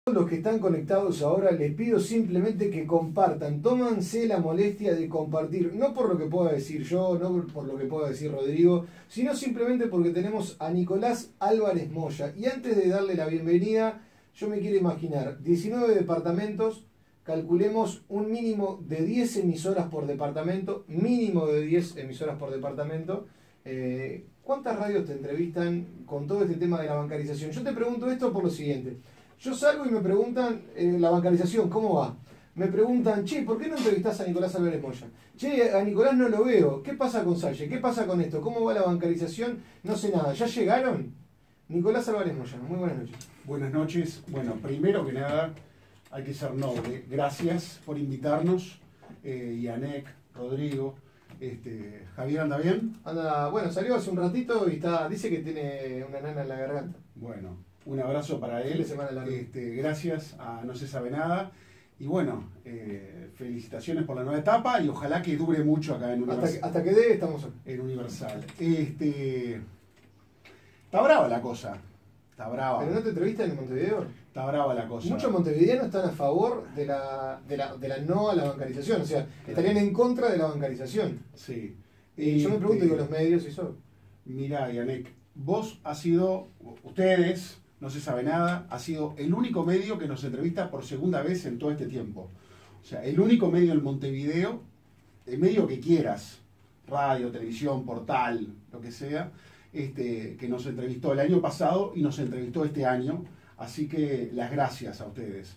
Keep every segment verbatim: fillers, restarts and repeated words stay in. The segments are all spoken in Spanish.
Los que están conectados ahora, les pido simplemente que compartan, tómanse la molestia de compartir, no por lo que pueda decir yo, no por lo que pueda decir Rodrigo, sino simplemente porque tenemos a Nicolás Álvarez Moya. Y antes de darle la bienvenida, yo me quiero imaginar, diecinueve departamentos, calculemos un mínimo de diez emisoras por departamento, mínimo de diez emisoras por departamento. Eh, ¿Cuántas radios te entrevistan con todo este tema de la bancarización? Yo te pregunto esto por lo siguiente. Yo salgo y me preguntan, eh, la bancarización, ¿cómo va? Me preguntan, che, ¿por qué no entrevistás a Nicolás Álvarez Moya? Che, a Nicolás no lo veo. ¿Qué pasa con Salle? ¿Qué pasa con esto? ¿Cómo va la bancarización? No sé nada. ¿Ya llegaron? Nicolás Álvarez Moya, muy buenas noches. Buenas noches. Bueno, primero que nada, hay que ser noble. Gracias por invitarnos. Eh, Yanek, Rodrigo, este, Javier, ¿anda bien? Anda, bueno, salió hace un ratito y está, dice que tiene una nana en la garganta. Bueno. Un abrazo para él, este, gracias a No Se Sabe Nada y bueno, eh, felicitaciones por la nueva etapa y ojalá que dure mucho acá en Universal. Hasta que, hasta que dé estamos acá. En Universal. Este, está brava la cosa, está brava. ¿Pero no te entrevistan en Montevideo? Está brava la cosa. Muchos montevideanos están a favor de la, de la, de la no a la bancarización, o sea, estarían en contra de la bancarización. Sí. Y este, yo me pregunto, digo, los medios y eso. Mirá, Yanek, vos has sido, ustedes... No Se Sabe Nada, ha sido el único medio que nos entrevista por segunda vez en todo este tiempo. O sea, el único medio en Montevideo, el medio que quieras, radio, televisión, portal, lo que sea, este, que nos entrevistó el año pasado y nos entrevistó este año. Así que las gracias a ustedes.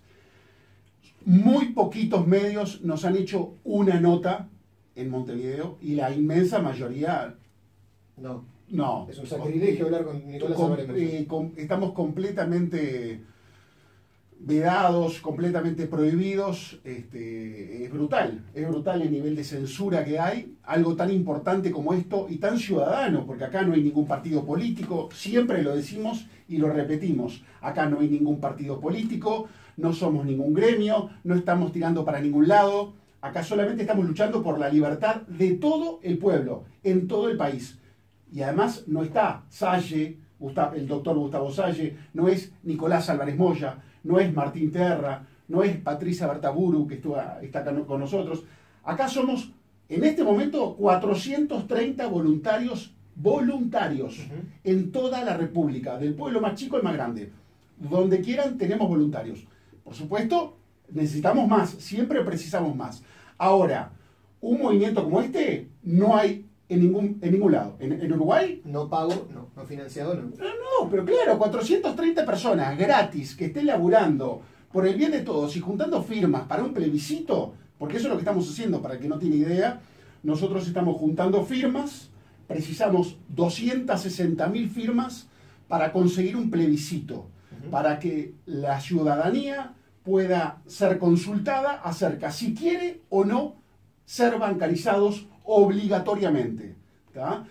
Muy poquitos medios nos han hecho una nota en Montevideo y la inmensa mayoría... No. No. Es un sacrilegio hablar con Nicolás Álvarez Moya. Eh, com, estamos completamente vedados, completamente prohibidos. Este, es brutal, es brutal el nivel de censura que hay. Algo tan importante como esto y tan ciudadano, porque acá no hay ningún partido político. Siempre lo decimos y lo repetimos. Acá no hay ningún partido político, no somos ningún gremio, no estamos tirando para ningún lado. Acá solamente estamos luchando por la libertad de todo el pueblo, en todo el país. Y además no está Salle, el doctor Gustavo Salle, no es Nicolás Álvarez Moya, no es Martín Terra, no es Patricia Bertaburu, que está acá con nosotros. Acá somos, en este momento, cuatrocientos treinta voluntarios, voluntarios, uh-huh. en toda la República, del pueblo más chico al más grande. Donde quieran tenemos voluntarios. Por supuesto, necesitamos más, siempre precisamos más. Ahora, un movimiento como este, no hay... En ningún, en ningún lado. ¿En, en Uruguay? No pago, no. No financiado, no. No, no, pero claro, cuatrocientas treinta personas gratis que estén laburando por el bien de todos y juntando firmas para un plebiscito, porque eso es lo que estamos haciendo, para el que no tiene idea. Nosotros estamos juntando firmas, precisamos doscientas sesenta mil firmas para conseguir un plebiscito, uh-huh. para que la ciudadanía pueda ser consultada acerca si quiere o no ser bancarizados obligatoriamente. ¿Tá?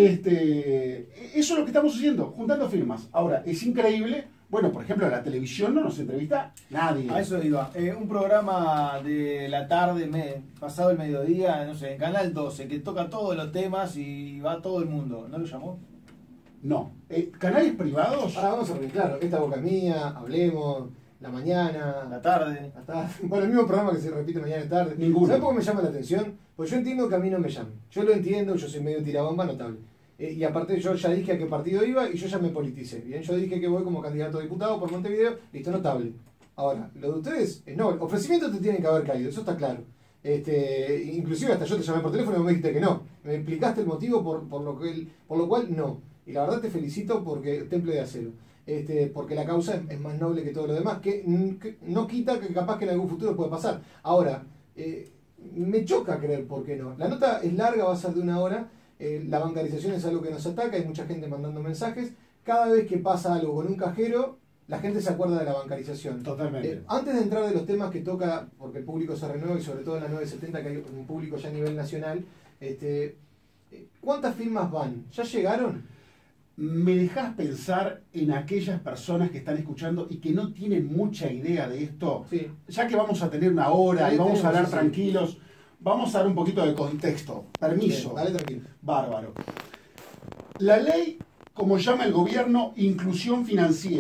Este, eso es lo que estamos haciendo, juntando firmas. Ahora, es increíble, bueno, por ejemplo, la televisión no nos entrevista nadie. A eso iba. Eh, un programa de la tarde, me, pasado el mediodía, no sé, en Canal doce, que toca todos los temas y va todo el mundo. ¿No lo llamó? No. Eh, ¿Canales privados? Ahora vamos a ver, claro, Esta Boca Mía, Hablemos... La mañana, la tarde. la tarde. Bueno, el mismo programa que se repite mañana y tarde. Ninguno. ¿Sabes por qué me llama la atención? Pues yo entiendo que a mí no me llaman. Yo lo entiendo, yo soy medio tirabomba notable. Eh, y aparte yo ya dije a qué partido iba y yo ya me politicé. Bien, yo dije que voy como candidato a diputado por Montevideo, listo, notable. Ahora, lo de ustedes, eh, no, ofrecimiento te tienen que haber caído, eso está claro. Este, inclusive hasta yo te llamé por teléfono y me dijiste que no. Me explicaste el motivo por, por, lo, que, por lo cual no. Y la verdad te felicito porque temple de acero. Este, porque la causa es, es más noble que todo lo demás, que, que no quita que capaz que en algún futuro pueda pasar. Ahora, eh, me choca creer por qué no. La nota es larga, va a ser de una hora, eh, la bancarización es algo que nos ataca, hay mucha gente mandando mensajes, cada vez que pasa algo con un cajero, la gente se acuerda de la bancarización. Totalmente. Eh, antes de entrar de los temas que toca, porque el público se renueva y sobre todo en la nueve setenta, que hay un público ya a nivel nacional, este, ¿cuántas firmas van? ¿Ya llegaron? Me dejas pensar en aquellas personas que están escuchando y que no tienen mucha idea de esto. Sí. Ya que vamos a tener una hora Sí, y vamos a hablar sí, sí. tranquilos, vamos a dar un poquito de contexto. Permiso. Bien, dale tranquilo. Bárbaro. La ley, como llama el gobierno, inclusión financiera,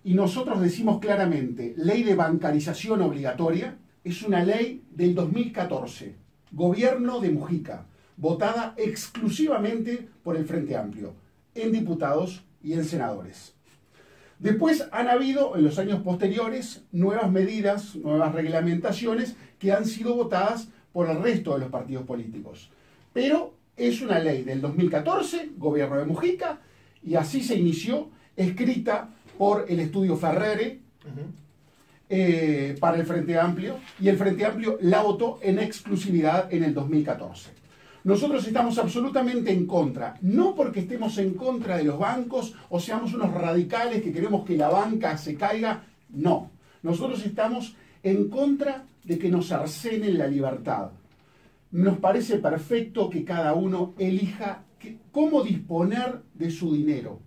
y nosotros decimos claramente, ley de bancarización obligatoria, es una ley del dos mil catorce, gobierno de Mujica, votada exclusivamente por el Frente Amplio, en diputados y en senadores. Después han habido, en los años posteriores, nuevas medidas, nuevas reglamentaciones que han sido votadas por el resto de los partidos políticos. Pero es una ley del dos mil catorce, gobierno de Mujica, y así se inició, escrita por el estudio Ferrere, uh-huh. eh, para el Frente Amplio, y el Frente Amplio la votó en exclusividad en el dos mil catorce. Nosotros estamos absolutamente en contra, no porque estemos en contra de los bancos o seamos unos radicales que queremos que la banca se caiga, no. Nosotros estamos en contra de que nos cercenen la libertad. Nos parece perfecto que cada uno elija que, cómo disponer de su dinero.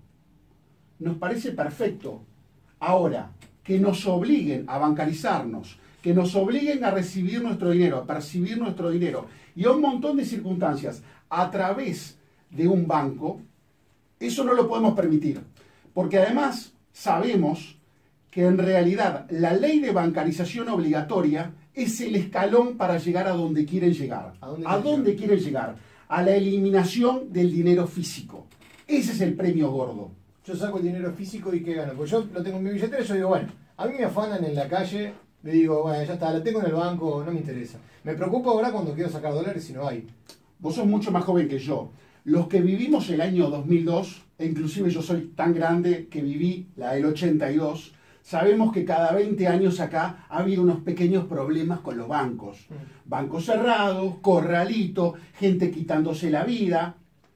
Nos parece perfecto. Ahora, que nos obliguen a bancarizarnos, que nos obliguen a recibir nuestro dinero, a percibir nuestro dinero, y a un montón de circunstancias a través de un banco, eso no lo podemos permitir. Porque además sabemos que en realidad la ley de bancarización obligatoria es el escalón para llegar a donde quieren llegar. ¿A dónde, ¿A dónde quieren llegar? A la eliminación del dinero físico. Ese es el premio gordo. Yo saco el dinero físico y ¿qué gano? Porque yo lo tengo en mi billetera y yo digo, bueno, a mí me afanan en la calle, le digo, bueno, ya está, la tengo en el banco, no me interesa. Me preocupa ahora cuando quiero sacar dólares y no hay. Vos sos mucho más joven que yo. Los que vivimos el año dos mil dos, e inclusive yo soy tan grande que viví la del ochenta y dos, sabemos que cada veinte años acá ha habido unos pequeños problemas con los bancos. Mm. Bancos cerrados, corralito, gente quitándose la vida.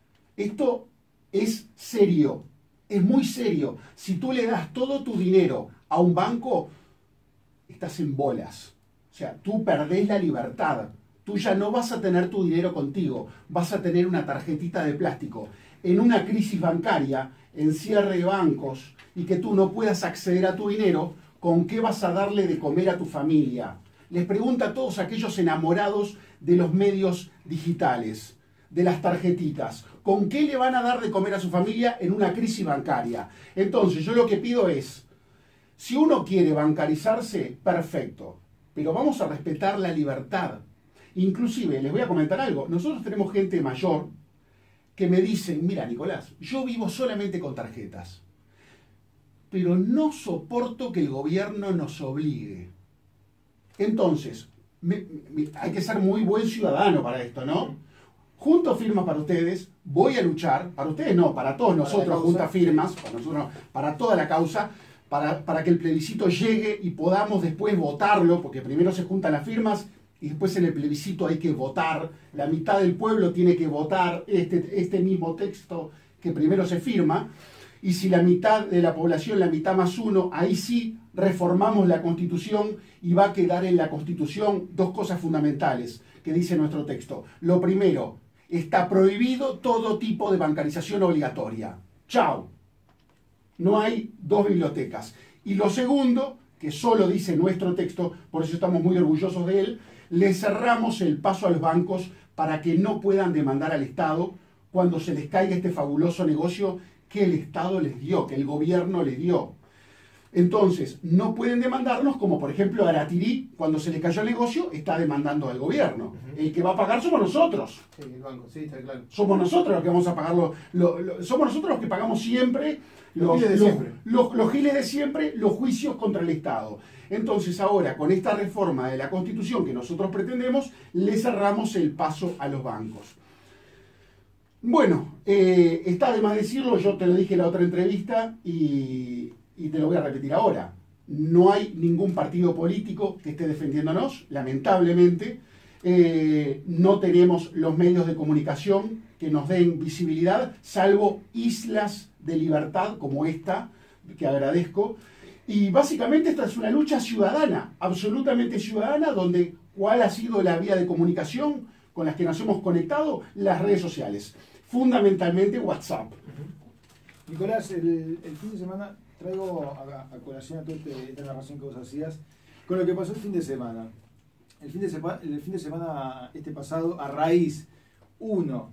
Esto es serio, es muy serio. Si tú le das todo tu dinero a un banco, estás en bolas. O sea, tú perdés la libertad. Tú ya no vas a tener tu dinero contigo, vas a tener una tarjetita de plástico. En una crisis bancaria, en cierre de bancos, y que tú no puedas acceder a tu dinero, ¿con qué vas a darle de comer a tu familia? Les pregunta a todos aquellos enamorados de los medios digitales, de las tarjetitas, ¿con qué le van a dar de comer a su familia en una crisis bancaria? Entonces, yo lo que pido es, si uno quiere bancarizarse, perfecto, pero vamos a respetar la libertad. Inclusive, les voy a comentar algo, nosotros tenemos gente mayor que me dicen, mira Nicolás, yo vivo solamente con tarjetas, pero no soporto que el gobierno nos obligue. Entonces, me, me, hay que ser muy buen ciudadano para esto, ¿no? Junto firmas para ustedes, voy a luchar, para ustedes no, para todos nosotros, junta firmas, para nosotros, para toda la causa, para, para que el plebiscito llegue y podamos después votarlo, porque primero se juntan las firmas y después en el plebiscito hay que votar, la mitad del pueblo tiene que votar este, este mismo texto que primero se firma, y si la mitad de la población, la mitad más uno, ahí sí reformamos la Constitución y va a quedar en la Constitución dos cosas fundamentales que dice nuestro texto. Lo primero, está prohibido todo tipo de bancarización obligatoria. ¡Chao! No hay dos bibliotecas. Y lo segundo, que solo dice nuestro texto, por eso estamos muy orgullosos de él, le cerramos el paso a los bancos para que no puedan demandar al Estado cuando se les caiga este fabuloso negocio que el Estado les dio, que el gobierno les dio. Entonces, no pueden demandarnos, como por ejemplo Aratirí, cuando se le cayó el negocio, está demandando al gobierno. Uh-huh. El que va a pagar somos nosotros. Sí, el banco, sí, está claro. Somos nosotros los que vamos a pagarlo. Lo, lo, somos nosotros los que pagamos siempre los, los, giles de los, siempre. Los, los giles de siempre, los juicios contra el Estado. Entonces ahora, con esta reforma de la Constitución que nosotros pretendemos, le cerramos el paso a los bancos. Bueno, eh, está de más decirlo, yo te lo dije en la otra entrevista y, y te lo voy a repetir ahora. No hay ningún partido político que esté defendiéndonos, lamentablemente. Eh, no tenemos los medios de comunicación que nos den visibilidad, salvo islas de libertad como esta, que agradezco. Y básicamente esta es una lucha ciudadana, absolutamente ciudadana, donde ¿cuál ha sido la vía de comunicación con las que nos hemos conectado? Las redes sociales, fundamentalmente WhatsApp. Uh-huh. Nicolás, el, el fin de semana traigo a, a colación a toda esta narración que vos hacías con lo que pasó el fin de semana. El fin de, sema, el fin de semana este pasado, a raíz, uno,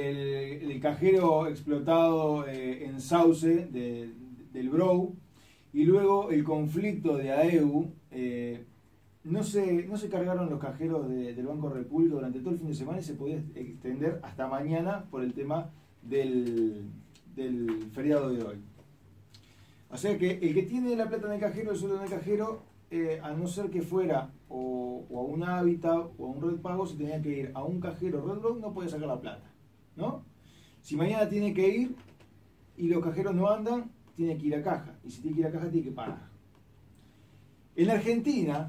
del, del cajero explotado eh, en Sauce, de, del Brou, y luego el conflicto de A E U, eh, no, se, no se cargaron los cajeros de, del Banco República durante todo el fin de semana y se podía extender hasta mañana por el tema del, del feriado de hoy. O sea que el que tiene la plata en el cajero, el sueldo en el cajero, eh, a no ser que fuera o, o a un Habitat o a un Red Pago, se tenía que ir a un cajero Red Rock, no podía sacar la plata, ¿no? Si mañana tiene que ir y los cajeros no andan, tiene que ir a caja. Y si tiene que ir a caja, tiene que pagar. En la Argentina,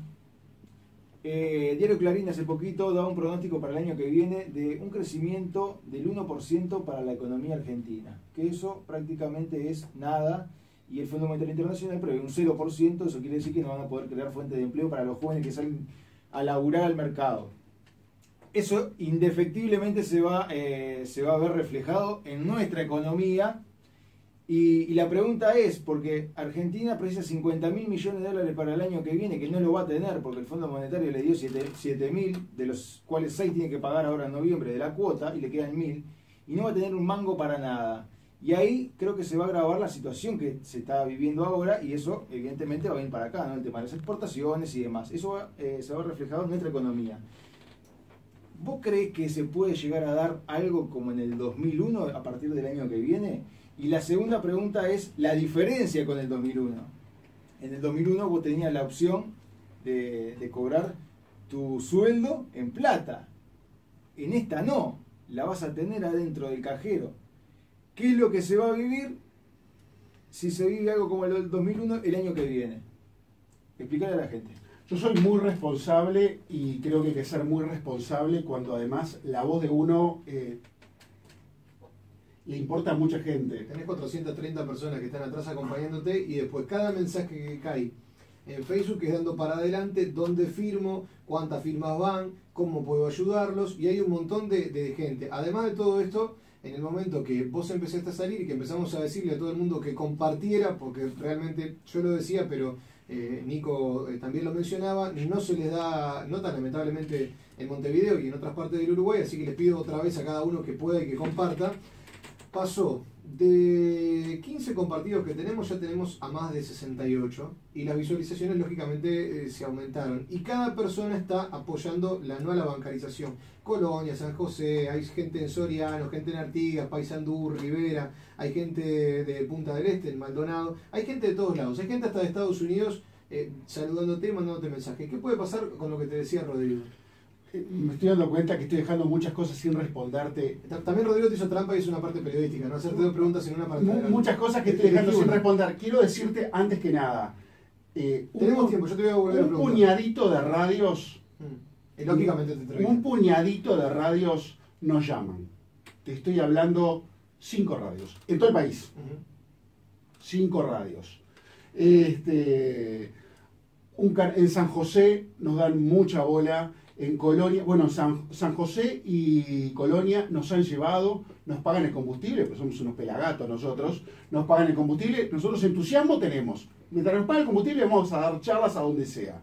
eh, Diario Clarín hace poquito daba un pronóstico para el año que viene de un crecimiento del uno por ciento para la economía argentina. Que eso prácticamente es nada. Y el Fondo Monetario Internacional prevé un cero por ciento. Eso quiere decir que no van a poder crear fuentes de empleo para los jóvenes que salen a laburar al mercado. Eso indefectiblemente se va, eh, se va a ver reflejado en nuestra economía. Y, y la pregunta es, porque Argentina precisa cincuenta mil millones de dólares para el año que viene, que no lo va a tener porque el Fondo Monetario le dio siete mil, de los cuales seis tiene que pagar ahora en noviembre de la cuota, y le quedan mil, y no va a tener un mango para nada. Y ahí creo que se va a agravar la situación que se está viviendo ahora, y eso evidentemente va a venir para acá, ¿no? El tema de las exportaciones y demás. Eso va, eh, se va a ver reflejado en nuestra economía. ¿Vos crees que se puede llegar a dar algo como en el dos mil uno a partir del año que viene? Y la segunda pregunta es la diferencia con el dos mil uno. En el dos mil uno vos tenías la opción de, de cobrar tu sueldo en plata. En esta no, la vas a tener adentro del cajero. ¿Qué es lo que se va a vivir si se vive algo como el del dos mil uno el año que viene? Explicarle a la gente. Yo soy muy responsable y creo que hay que ser muy responsable cuando además la voz de uno eh, le importa a mucha gente. Tenés cuatrocientas treinta personas que están atrás acompañándote y después cada mensaje que cae en Facebook es dando para adelante dónde firmo, cuántas firmas van, cómo puedo ayudarlos, y hay un montón de, de gente. Además de todo esto, en el momento que vos empezaste a salir y que empezamos a decirle a todo el mundo que compartiera, porque realmente yo lo decía, pero eh, Nico eh, también lo mencionaba, no se les da nota lamentablemente en Montevideo y en otras partes del Uruguay, así que les pido otra vez a cada uno que pueda y que comparta. Pasó de quince compartidos que tenemos, ya tenemos a más de sesenta y ocho, y las visualizaciones lógicamente eh, se aumentaron, y cada persona está apoyando la no a la bancarización. Colonia, San José, hay gente en Soriano, gente en Artigas, Paysandú, Rivera, hay gente de Punta del Este, en Maldonado, hay gente de todos lados, hay gente hasta de Estados Unidos eh, saludándote, mandándote mensajes. ¿Qué puede pasar con lo que te decía Rodrigo? Me estoy dando cuenta que estoy dejando muchas cosas sin responderte. También Rodrigo te hizo trampa y es una parte periodística, no hacerte dos preguntas en una parte. Muchas cosas que estoy dejando sin responder. Quiero decirte antes que nada, eh, tenemos un, tiempo, yo te voy a volver un a preguntar. puñadito de radios, mm. lógicamente te traigo. Un puñadito de radios nos llaman. Te estoy hablando cinco radios en todo el país. Uh-huh. Cinco radios. Este, un, en San José nos dan mucha bola. En Colonia, bueno, San, San José y Colonia nos han llevado, nos pagan el combustible, pues somos unos pelagatos nosotros, nos pagan el combustible, nosotros entusiasmo tenemos. Mientras nos pagan el combustible vamos a dar charlas a donde sea.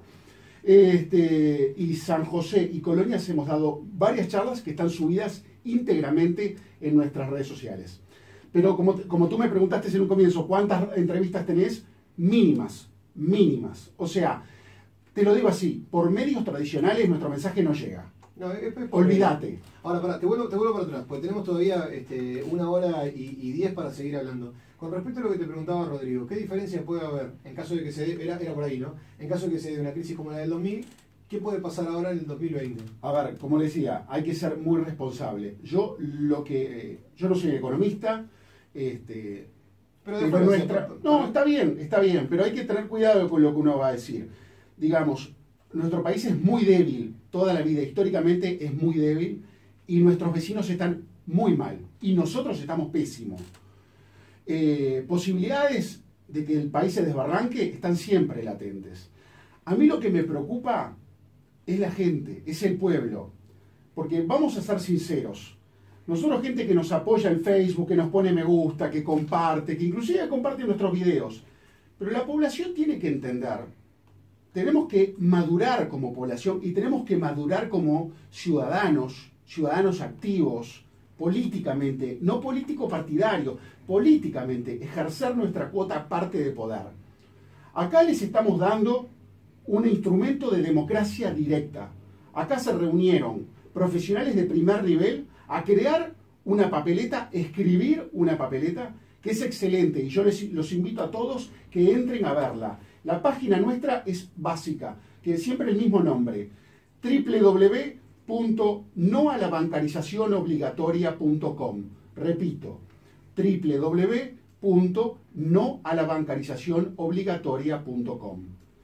Este, y San José y Colonia hemos dado varias charlas que están subidas íntegramente en nuestras redes sociales. Pero como, como tú me preguntaste en un comienzo, ¿cuántas entrevistas tenés? Mínimas, mínimas. O sea, te lo digo así, por medios tradicionales nuestro mensaje no llega. No, es, es Olvídate. Ahora, pará, te vuelvo, te vuelvo para atrás, porque tenemos todavía este, una hora y, y diez para seguir hablando. Con respecto a lo que te preguntaba Rodrigo, ¿qué diferencia puede haber en caso de que se dé, era, era por ahí, ¿no? En caso de que se dé una crisis como la del dos mil, ¿qué puede pasar ahora en el dos mil veinte? A ver, como le decía, hay que ser muy responsable. Yo lo que eh, yo no soy economista, este, pero de pero nuestra, no, está bien, está bien, pero hay que tener cuidado con lo que uno va a decir. Digamos, nuestro país es muy débil, toda la vida históricamente es muy débil, y nuestros vecinos están muy mal, y nosotros estamos pésimos. Eh, posibilidades de que el país se desbarranque están siempre latentes. A mí lo que me preocupa es la gente, es el pueblo, porque vamos a ser sinceros, nosotros gente que nos apoya en Facebook, que nos pone me gusta, que comparte, que inclusive comparte nuestros videos, pero la población tiene que entender. Tenemos que madurar como población y tenemos que madurar como ciudadanos, ciudadanos activos, políticamente, no político partidario, políticamente, ejercer nuestra cuota parte de poder. Acá les estamos dando un instrumento de democracia directa. Acá se reunieron profesionales de primer nivel a crear una papeleta, escribir una papeleta, que es excelente, y yo les, los invito a todos que entren a verla. La página nuestra es básica, que siempre el mismo nombre, doble u doble u doble u punto no a la bancarización obligatoria punto com. Repito, doble u doble u doble u punto no a la bancarización obligatoria punto com.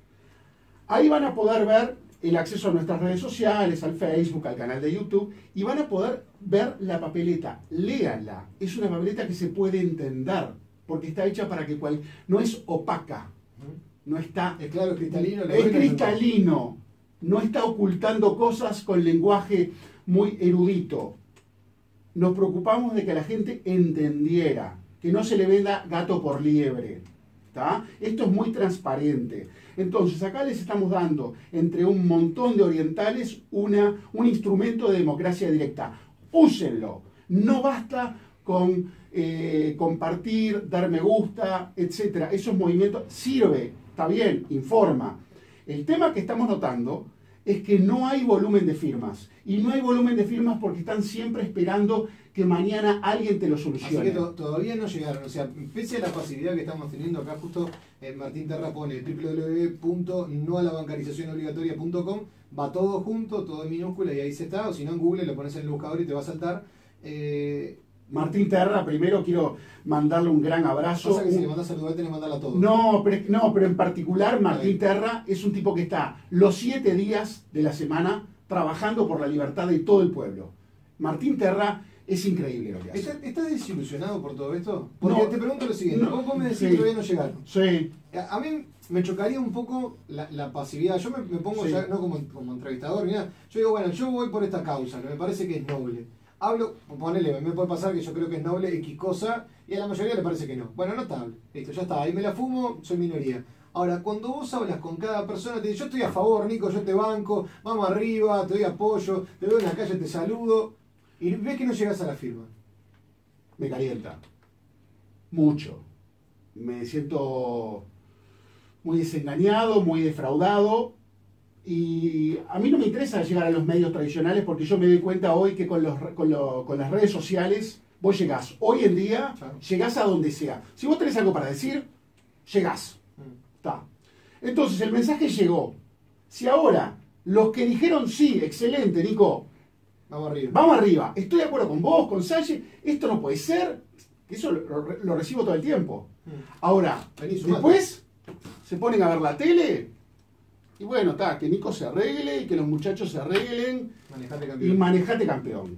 Ahí van a poder ver el acceso a nuestras redes sociales, al Facebook, al canal de YouTube, y van a poder ver la papeleta. Léanla. Es una papeleta que se puede entender, porque está hecha para que cual... no es opaca, no está... Es claro, es cristalino. Es cristalino. No está ocultando cosas con lenguaje muy erudito. Nos preocupamos de que la gente entendiera, que no se le venda gato por liebre. ¿Tá? Esto es muy transparente. Entonces acá les estamos dando, entre un montón de orientales, una, un instrumento de democracia directa. Úsenlo. No basta con eh, compartir, dar me gusta, etcétera. Esos movimientos sirve, está bien, informa. El tema que estamos notando es que no hay volumen de firmas. Y no hay volumen de firmas porque están siempre esperando que mañana alguien te lo solucione. Así que to todavía no llegaron. O sea, pese a la pasividad que estamos teniendo acá, justo eh, Martín Terra pone doble u doble u doble u punto no a la bancarización obligatoria punto com, va todo junto, todo en minúscula y ahí se está. O si no, en Google lo pones en el buscador y te va a saltar. Eh, Martín Terra, primero quiero mandarle un gran abrazo. Pasa que un... si le mandas saludar, tenés que mandarla a todos. No, pero, no, pero en particular Martín Terra es un tipo que está los siete días de la semana trabajando por la libertad de todo el pueblo. Martín Terra es increíble lo que hace. ¿Estás, ¿Estás desilusionado por todo esto? Porque No, te pregunto lo siguiente. no, vos, vos me decís sí. que todavía no llegaron. Sí. A, a mí me chocaría un poco la, la pasividad. Yo me, me pongo Sí. ya, no como, como entrevistador, ni nada. Yo digo, bueno, yo voy por esta causa, ¿no? Me parece que es noble. Hablo, ponele, me puede pasar que yo creo que es noble X cosa y a la mayoría le parece que no. Bueno, notable. Listo, ya está. Ahí me la fumo, soy minoría. Ahora, cuando vos hablas con cada persona, te dice, yo estoy a favor, Nico, yo te banco, vamos arriba, te doy apoyo, te veo en la calle, te saludo, y ves que no llegas a la firma. Me calienta. Mucho. Me siento muy desengañado, muy defraudado. Y a mí no me interesa llegar a los medios tradicionales porque yo me doy cuenta hoy que con, los, con, lo, con las redes sociales vos llegás. Hoy en día Claro. llegás a donde sea. Si vos tenés algo para decir, llegás. Está. Entonces el mensaje llegó. Si ahora los que dijeron sí, excelente, Nico, Vamos arriba. vamos arriba, estoy de acuerdo con vos, con Salle, esto no puede ser, eso lo, lo- lo recibo todo el tiempo. Ahora, Vení, sumate. después se ponen a ver la tele y bueno, está, que Nico se arregle y que los muchachos se arreglen Manejate y campeón. manejate campeón.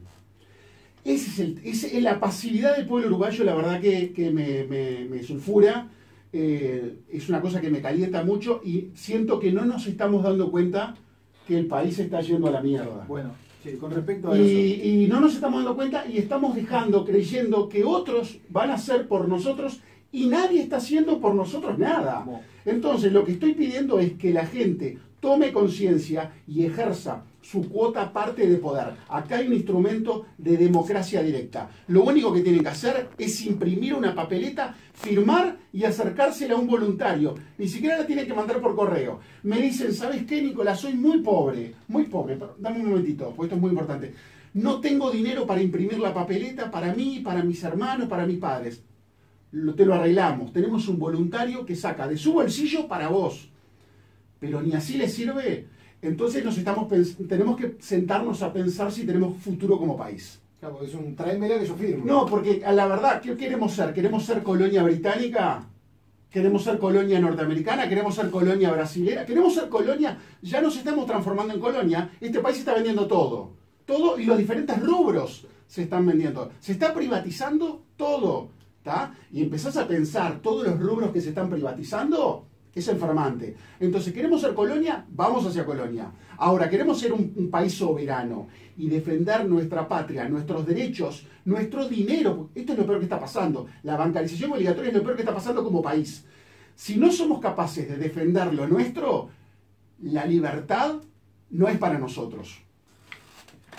Ese es el, ese es la pasividad del pueblo uruguayo, la verdad que, que me, me- me sulfura. Eh, es una cosa que me calienta mucho y siento que no nos estamos dando cuenta que el país está yendo a la mierda. Bueno, sí, con respecto a eso. Y, y no nos estamos dando cuenta y estamos dejando, creyendo que otros van a hacer por nosotros y nadie está haciendo por nosotros nada. Bueno. Entonces lo que estoy pidiendo es que la gente tome conciencia y ejerza su cuota parte de poder. Acá hay un instrumento de democracia directa. Lo único que tienen que hacer es imprimir una papeleta, firmar y acercársela a un voluntario. Ni siquiera la tienen que mandar por correo. Me dicen, ¿sabes qué, Nicolás? Soy muy pobre, muy pobre. Dame un momentito, porque esto es muy importante. No tengo dinero para imprimir la papeleta para mí, para mis hermanos, para mis padres. Lo- te lo arreglamos. Tenemos un voluntario que saca de su bolsillo para vos. Pero ni así le sirve. Entonces nos estamos pens- tenemos que sentarnos a pensar si tenemos futuro como país. Claro, porque es un tráemela que yo firmo. No, porque a la verdad, ¿qué queremos ser? ¿Queremos ser colonia británica? ¿Queremos ser colonia norteamericana? ¿Queremos ser colonia brasilera? ¿Queremos ser colonia? Ya nos estamos transformando en colonia. Este país está vendiendo todo. Todo y los diferentes rubros se están vendiendo. Se está privatizando todo. ¿Tá? Y empezás a pensar todos los rubros que se están privatizando, es enfermante. Entonces, ¿queremos ser colonia? Vamos hacia colonia. Ahora, ¿queremos ser un, un país soberano y defender nuestra patria, nuestros derechos, nuestro dinero? Esto es lo peor que está pasando. La bancarización obligatoria es lo peor que está pasando como país. Si no somos capaces de defender lo nuestro, la libertad no es para nosotros.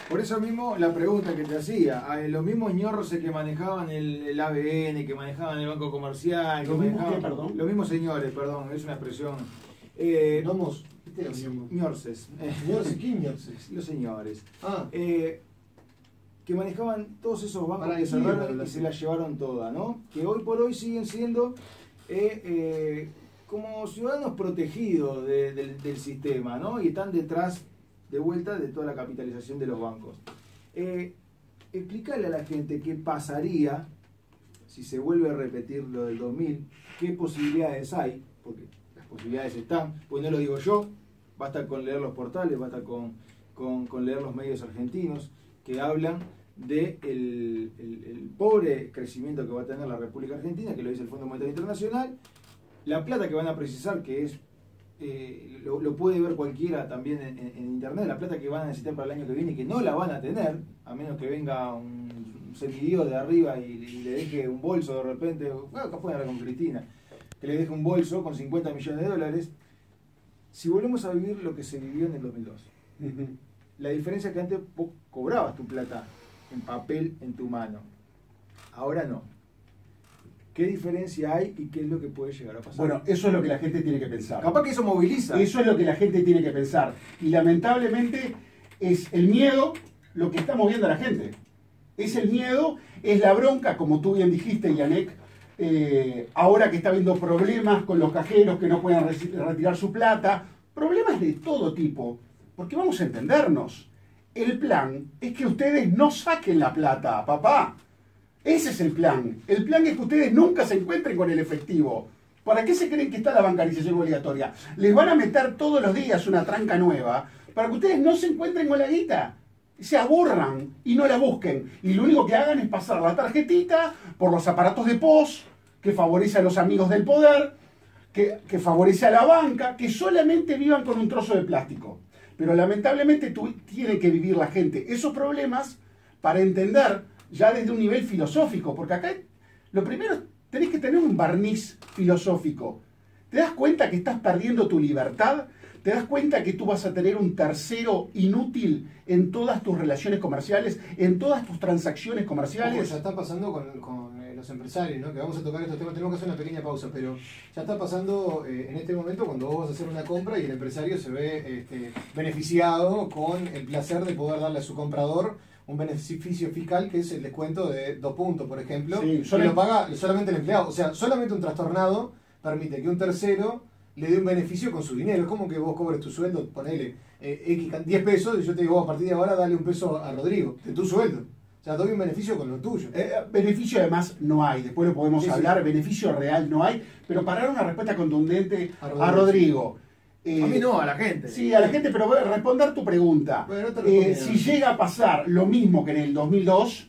Por eso mismo la pregunta que te hacía, a los mismos ñorros que manejaban el, el A B N, que manejaban el Banco Comercial, ¿Los que mismos manejaban, qué, perdón? Los mismos señores, perdón, es una expresión. Eh, Nomos. ¿Viste los ñomos? ñorces. Ñorces, ¿quién ñorces? Los señores. Ah, Eh, que manejaban todos esos bancos Para que el cerraron libro, y se la llevaron toda, ¿no? Que hoy por hoy siguen siendo eh, eh, como ciudadanos protegidos de- del, del sistema, ¿no? Y están detrás, de vuelta, de toda la capitalización de los bancos. Eh, explicarle a la gente qué pasaría si se vuelve a repetir lo del dos mil, qué posibilidades hay, porque las posibilidades están, pues no lo digo yo, basta con leer los portales, basta con, con, con leer los medios argentinos que hablan de el, el, el pobre crecimiento que va a tener la República Argentina, que lo dice el Fondo Monetario Internacional, la plata que van a precisar, que es eh, lo, lo puede ver cualquiera también en, en- en internet, la plata que van a necesitar para el año que viene, que no la van a tener, a menos que venga un, un semidios de arriba y, y le deje un bolso de repente, bueno, acá pueden hablar con Cristina, que le deje un bolso con cincuenta millones de dólares. Si volvemos a vivir lo que se vivió en el dos mil dos, Ujú. la diferencia es que antes vos cobrabas tu plata en papel en tu mano, ahora no. ¿Qué diferencia hay y qué es lo que puede llegar a pasar? Bueno, eso es lo que la gente tiene que pensar. capaz que eso moviliza. Eso es lo que la gente tiene que pensar. Y lamentablemente es el miedo lo que está moviendo a la gente. Es el miedo, es la bronca, como tú bien dijiste, Yanek, eh, ahora que está habiendo problemas con los cajeros que no pueden reci- retirar su plata, problemas de todo tipo. Porque vamos a entendernos, el plan es que ustedes no saquen la plata, papá. Ese es el plan. El plan es que ustedes nunca se encuentren con el efectivo. ¿Para qué se creen que está la bancarización obligatoria? Les van a meter todos los días una tranca nueva para que ustedes no se encuentren con la guita. Se aburran y no la busquen. Y lo único que hagan es pasar la tarjetita por los aparatos de pos, que favorece a los amigos del poder, que, que favorece a la banca, que solamente vivan con un trozo de plástico. Pero lamentablemente tú, tiene que vivir la gente esos problemas para entender ya desde un nivel filosófico, porque acá lo primero tenés que tener un barniz filosófico. ¿Te das cuenta que estás perdiendo tu libertad? ¿Te das cuenta que tú vas a tener un tercero inútil en todas tus relaciones comerciales, en todas tus transacciones Como comerciales? ya está pasando con, con, eh, los empresarios, ¿no? Que vamos a tocar estos temas, tenemos que hacer una pequeña pausa, pero ya está pasando eh, en este momento cuando vos vas a hacer una compra y el empresario se ve este, beneficiado con el placer de poder darle a su comprador un beneficio fiscal que es el descuento de dos puntos, por ejemplo, Sí, que solo- lo paga solamente el empleado. O sea, solamente un trastornado permite que un tercero le dé un beneficio con su dinero. Es como que vos cobres tu sueldo, ponele eh, X can- diez pesos, y yo te digo, a partir de ahora dale un peso a Rodrigo, de tu sueldo. O sea, doy un beneficio con lo tuyo. Eh, beneficio además no hay, después lo podemos Sí, sí. hablar, beneficio real no hay, pero para dar una respuesta contundente A a Rodrigo, Rodrigo. eh, A mí no, a la gente. Sí, a la gente, pero voy a responder tu pregunta. Bueno, no te Eh, respondo. si llega a pasar lo mismo que en el dos mil dos,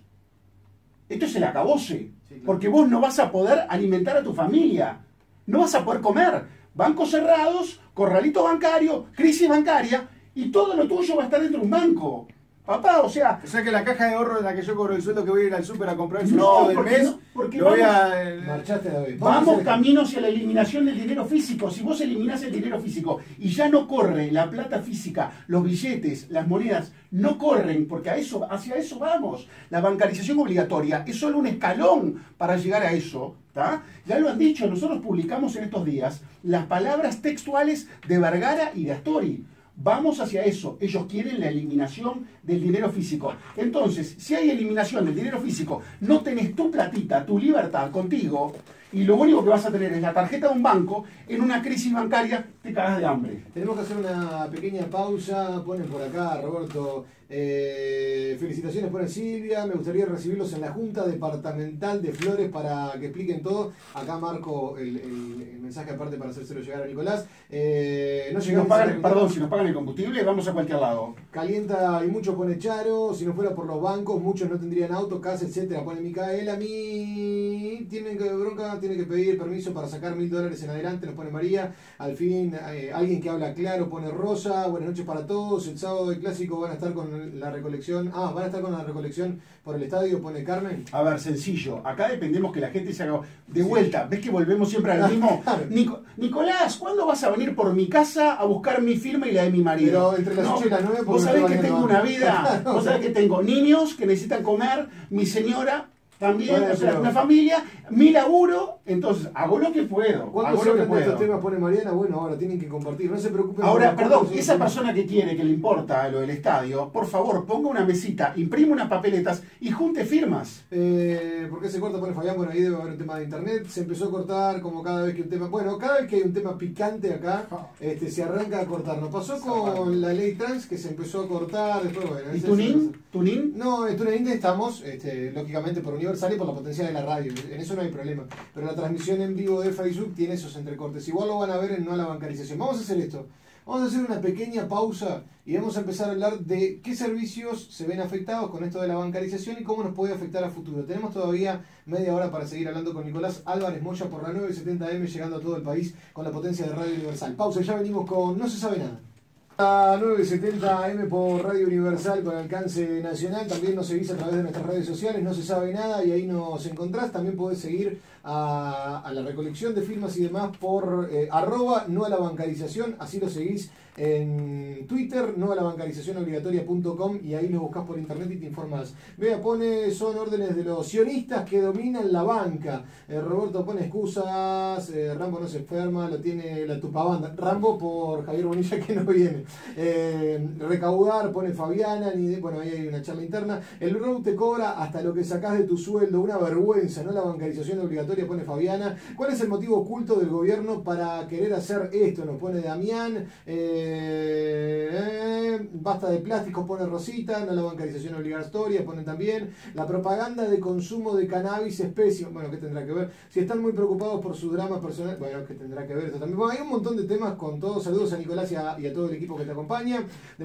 esto es el acabose. Sí, claro. Porque vos no vas a poder alimentar a tu familia. No vas a poder comer. Bancos cerrados, corralito bancario, crisis bancaria, y todo lo tuyo va a estar dentro de un banco. Papá, o sea, O sea que la caja de ahorro en la que yo cobro el sueldo que voy a ir al súper a comprar el No, sueldo del porque mes, no, porque lo voy vamos- a... eh, Marchaste, David. vamos a hacer- camino hacia la eliminación del dinero físico. Si vos eliminás el dinero físico y ya no corre la plata física, los billetes, las monedas, no corren, porque a eso, hacia eso vamos. La bancarización obligatoria es solo un escalón para llegar a eso. ¿tá? Ya lo han dicho, nosotros publicamos en estos días las palabras textuales de Vergara y de Astori. Vamos hacia eso. Ellos quieren la eliminación del dinero físico. Entonces, si hay eliminación del dinero físico, no tenés tu platita, tu libertad contigo, y lo único que vas a tener es la tarjeta de un banco, en una crisis bancaria te cagas de hambre. Tenemos que hacer una pequeña pausa. Ponen por acá, Roberto. eh, felicitaciones, pone Silvia. Me gustaría recibirlos en la Junta Departamental de Flores para que expliquen todo. Acá marco el, el- el mensaje aparte para hacérselo llegar a Nicolás. Eh, no Si llegamos nos a pagan, perdón, si nos pagan el combustible, vamos a cualquier lado. Calienta y mucho, pone Charo. Si no fuera por los bancos, muchos no tendrían auto, casa, etcétera. Pone Micaela. A mí tienen que bronca. tiene que pedir permiso para sacar mil dólares en adelante, nos pone María. Al fin, eh, alguien que habla claro pone Rosa. Buenas noches para todos. El sábado del clásico van a estar con la recolección. Ah, van a estar con la recolección por el estadio, pone Carmen. A ver, sencillo. Acá dependemos que la gente se haga de vuelta. ¿Ves que volvemos siempre al mismo? Nico, Nicolás, ¿cuándo vas a venir por mi casa a buscar mi firma y la de mi marido? Pero entre las No, ocho y las nueve. vos sabés que tengo una vida. Vos sabés que tengo niños que necesitan comer, mi señora también, Bueno, o sea, pero- una familia, mi laburo, entonces hago lo que puedo. ¿Cuándo Hago se lo que hablan de estos puedo. temas? Pone Mariana. Bueno, ahora tienen que compartir. No se preocupen. Ahora, por- perdón, por- esa persona que quiere, que le importa lo del estadio, por favor, ponga una mesita, imprime unas papeletas y junte firmas. Eh, ¿Por qué se corta? Pone Fabián. Bueno, ahí debe haber un tema de internet. Se empezó a cortar como cada vez que un tema. Bueno, cada vez que hay un tema picante acá, este, se arranca a cortar. Nos pasó con la ley trans que se empezó a cortar. Después, bueno, ¿Y ese- Tunín? ¿Tunín? No, en TuneIn estamos, este, lógicamente por Universal y por la potencia de la radio, en eso no hay problema. Pero la transmisión en vivo de Facebook tiene esos entrecortes. Igual lo van a ver en No a la Bancarización. Vamos a hacer esto. Vamos a hacer una pequeña pausa y vamos a empezar a hablar de qué servicios se ven afectados con esto de la bancarización y cómo nos puede afectar a futuro. Tenemos todavía media hora para seguir hablando con Nicolás Álvarez Moya por la nueve setenta eme, llegando a todo el país con la potencia de Radio Universal. Pausa, ya venimos con No se sabe nada. A nueve setenta eme por Radio Universal con alcance nacional. También nos seguís a través de nuestras redes sociales, No se sabe nada, y ahí nos encontrás. También podés seguir a, a la recolección de firmas y demás por eh, arroba no a la bancarización. Así lo seguís en Twitter, no a la bancarización obligatoria punto com, y ahí lo buscás por internet y te informás. Vea, pone, son órdenes de los sionistas que dominan la banca. Eh, Roberto pone excusas, eh, Rambo no se enferma, lo tiene la tupabanda. Rambo por Javier Bonilla que no viene. Eh, recaudar, pone Fabiana, ni de- bueno, ahí hay una charla interna. El R O U te cobra hasta lo que sacás de tu sueldo, una vergüenza, ¿no? La bancarización obligatoria, pone Fabiana. ¿Cuál es el motivo oculto del gobierno para querer hacer esto? Nos pone Damián. Eh, eh, basta de plástico, pone Rosita. No la bancarización obligatoria, pone también. La propaganda de consumo de cannabis es pésimo. Bueno, ¿qué tendrá que ver? Si están muy preocupados por sus dramas personales, bueno, ¿qué tendrá que ver eso también? Bueno, hay un montón de temas con todos. Saludos a Nicolás y a, y a todo el equipo que te acompaña.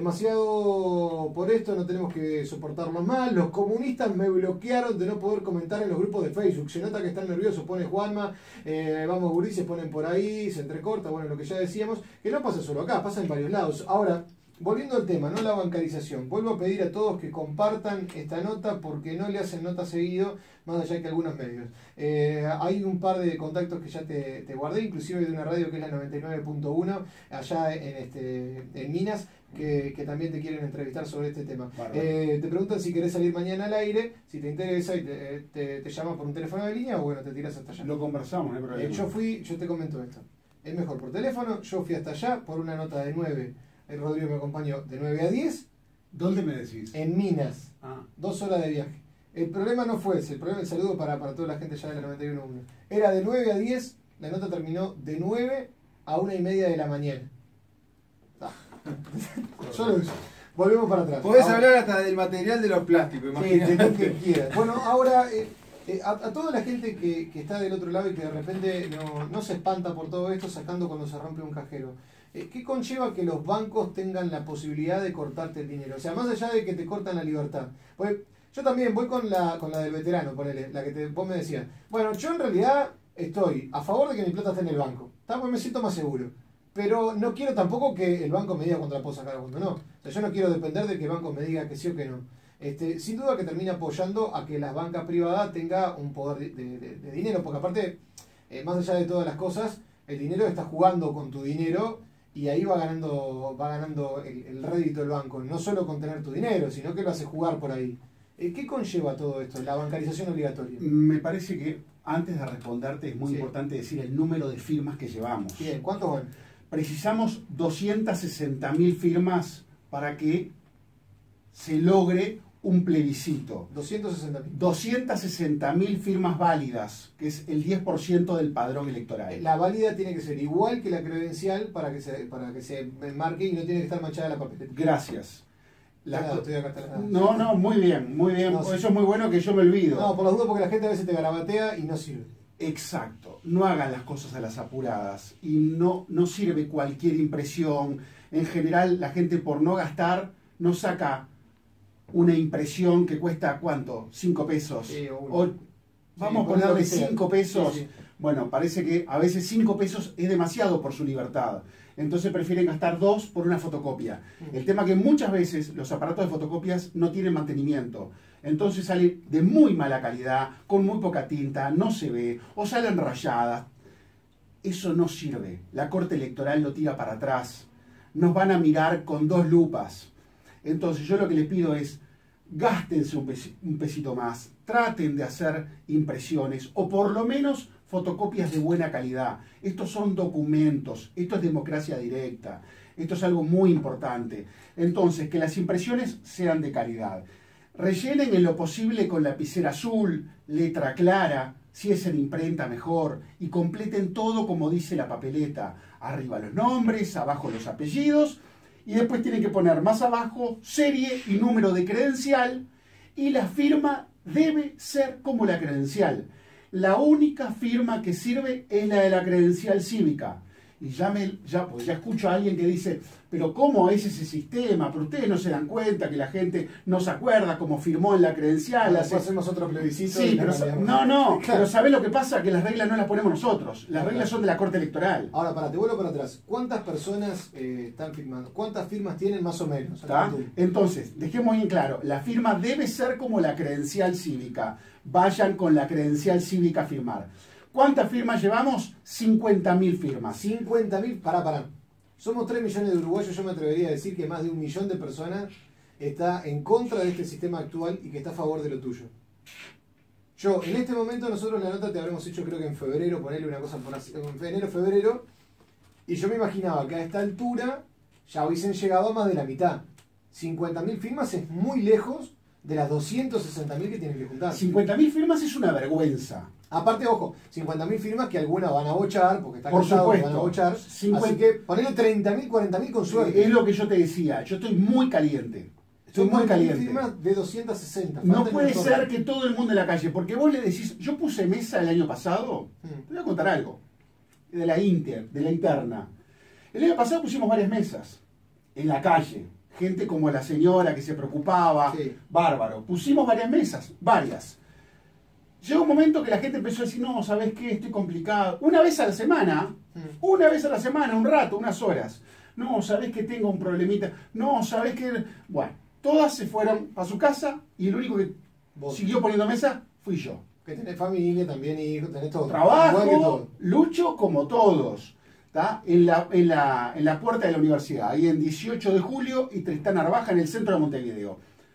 Demasiado por esto, no tenemos que soportarlos más. Los comunistas me bloquearon de no poder comentar en los grupos de Facebook. Se nota que están nerviosos, pone Juanma. Eh, vamos, gurises, ponen por ahí, se entrecorta, bueno, lo que ya decíamos, que no pasa solo acá, pasa en varios lados. Ahora, volviendo al tema, no la bancarización, vuelvo a pedir a todos que compartan esta nota porque no le hacen nota seguido, más allá que algunos medios. Eh, hay un par de contactos que ya te, te guardé, inclusive de una radio que es la noventa y nueve punto uno, allá en, este, en Minas, que, que también te quieren entrevistar sobre este tema. Eh, te preguntan si querés salir mañana al aire, si te interesa y te, te, te llaman por un teléfono de línea o bueno, te tiras hasta allá. Lo conversamos, no hay problema. Eh, yo fui, yo te comento esto. Es mejor por teléfono, yo fui hasta allá por una nota de nueve. El Rodrigo me acompañó de nueve a diez. ¿Dónde me decís? En Minas. Ah. Dos horas de viaje. El problema no fue ese, el problema, el saludo para, para toda la gente ya de la noventa y uno punto uno. Era de nueve a diez, la nota terminó de nueve a una y media de la mañana. Ah. Solo eso. Volvemos para atrás. Podés Ahora- hablar hasta del material de los plásticos, Sí, imagínate. de lo que quieras. Bueno, ahora, eh, eh, a, a toda la gente que, que está del otro lado y que de repente no, no se espanta por todo esto, sacando cuando se rompe un cajero, eh, ¿qué conlleva que los bancos tengan la posibilidad de cortarte el dinero? O sea, más allá de que te cortan la libertad. Pues, yo también voy con la, con la del veterano, ponele, la que te, vos me decías. Bueno, yo en realidad estoy a favor de que mi plata esté en el banco. ¿Tá? Pues me siento más seguro. Pero no quiero tampoco que el banco me diga cuándo la puedo sacar o cuándo no. O sea, yo no quiero depender de que el banco me diga que sí o que no. Este, sin duda que termina apoyando a que la banca privada tenga un poder de, de- de dinero, porque aparte, eh, más allá de todas las cosas, el dinero está jugando con tu dinero y ahí va ganando, va ganando el, el rédito del banco, no solo con tener tu dinero, sino que lo hace jugar por ahí. Eh, ¿Qué conlleva todo esto, la bancarización obligatoria? Me parece que antes de responderte es muy Sí. importante decir el número de firmas que llevamos. Bien, ¿cuántos van? Precisamos doscientas sesenta mil firmas para que se logre un plebiscito. doscientos sesenta mil. doscientas sesenta mil firmas válidas, que es el diez por ciento del padrón electoral. La válida tiene que ser igual que la credencial para que se, para que se marque y no tiene que estar manchada la papeleta. Gracias. La- Nada, estoy acá hasta la- No, no, muy bien, muy bien. No, sí. Eso es muy bueno que yo me olvido. No, por las dudas porque la gente a veces te garabatea y no sirve. Exacto. No hagan las cosas a las apuradas. Y no, no sirve cualquier impresión. En general, la gente por no gastar no saca una impresión que cuesta, ¿cuánto? Cinco pesos. Sí, o uno. O- vamos Sí, a ponerle lo que sea. cinco pesos. Sí, sí. Bueno, parece que a veces cinco pesos es demasiado por su libertad. Entonces prefieren gastar dos por una fotocopia. El tema es que muchas veces los aparatos de fotocopias no tienen mantenimiento. Entonces salen de muy mala calidad, con muy poca tinta, no se ve, o salen rayadas. Eso no sirve. La Corte Electoral lo tira para atrás. Nos van a mirar con dos lupas. Entonces yo lo que les pido es, gástense un, pes un pesito más, traten de hacer impresiones, o por lo menos fotocopias de buena calidad. Estos son documentos, esto es democracia directa, esto es algo muy importante. Entonces, que las impresiones sean de calidad. Rellenen en lo posible con lapicera azul, letra clara, si es en imprenta mejor, y completen todo como dice la papeleta. Arriba los nombres, abajo los apellidos, y después tienen que poner más abajo serie y número de credencial, y la firma debe ser como la credencial. La única firma que sirve es la de la credencial cívica. Y ya, me, ya, pues ya escucho a alguien que dice, pero ¿cómo es ese sistema? Pero ustedes no se dan cuenta que la gente no se acuerda cómo firmó en la credencial. Hace... hacemos otro plebiscito. Sí, pero, no, no, claro. Pero ¿sabés lo que pasa? Que las reglas no las ponemos nosotros. Las reglas son de la Corte Electoral. Ahora, para, te vuelvo para atrás. ¿Cuántas personas eh, están firmando? ¿Cuántas firmas tienen más o menos? Entonces, dejemos bien claro, la firma debe ser como la credencial cívica. Vayan con la credencial cívica a firmar. ¿Cuántas firmas llevamos? cincuenta mil firmas. cincuenta mil, pará, pará. Somos tres millones de uruguayos, yo me atrevería a decir que más de un millón de personas está en contra de este sistema actual y que está a favor de lo tuyo. Yo, en este momento, nosotros la nota te habremos hecho creo que en febrero, ponerle una cosa por así, en enero, febrero, y yo me imaginaba que a esta altura ya hubiesen llegado a más de la mitad. cincuenta mil firmas es muy lejos de las doscientas sesenta mil que tienen que juntar. cincuenta mil firmas es una vergüenza. Aparte, ojo, cincuenta mil firmas que algunas van a bochar, porque está por cansado supuesto, que van a bochar. cincuenta... Así que ponele treinta mil, cuarenta mil con suerte. Es lo que yo te decía, yo estoy muy caliente. Estoy muy caliente. Firmas de doscientas sesenta. No puede ser que todo el mundo en la calle, porque vos le decís, yo puse mesa el año pasado, hmm. te voy a contar algo, de la Inter, de la interna. El año pasado pusimos varias mesas en la calle. Gente como la señora que se preocupaba, sí. Bárbaro. Pusimos varias mesas, varias. Llegó un momento que la gente empezó a decir, no, ¿sabés qué? Estoy complicado. Una vez a la semana, mm. una vez a la semana, un rato, unas horas. No, ¿sabés que tengo un problemita? No, ¿sabés que...? Bueno, todas se fueron a su casa y el único que Vos. siguió poniendo mesa fui yo. Que tenés familia también, hijos, tenés todo. Trabajo, todo. Lucho como todos. ¿Tá? En, la, en, la, en la puerta de la universidad, ahí en dieciocho de julio y Tristán Narvaja en el centro de Montevideo.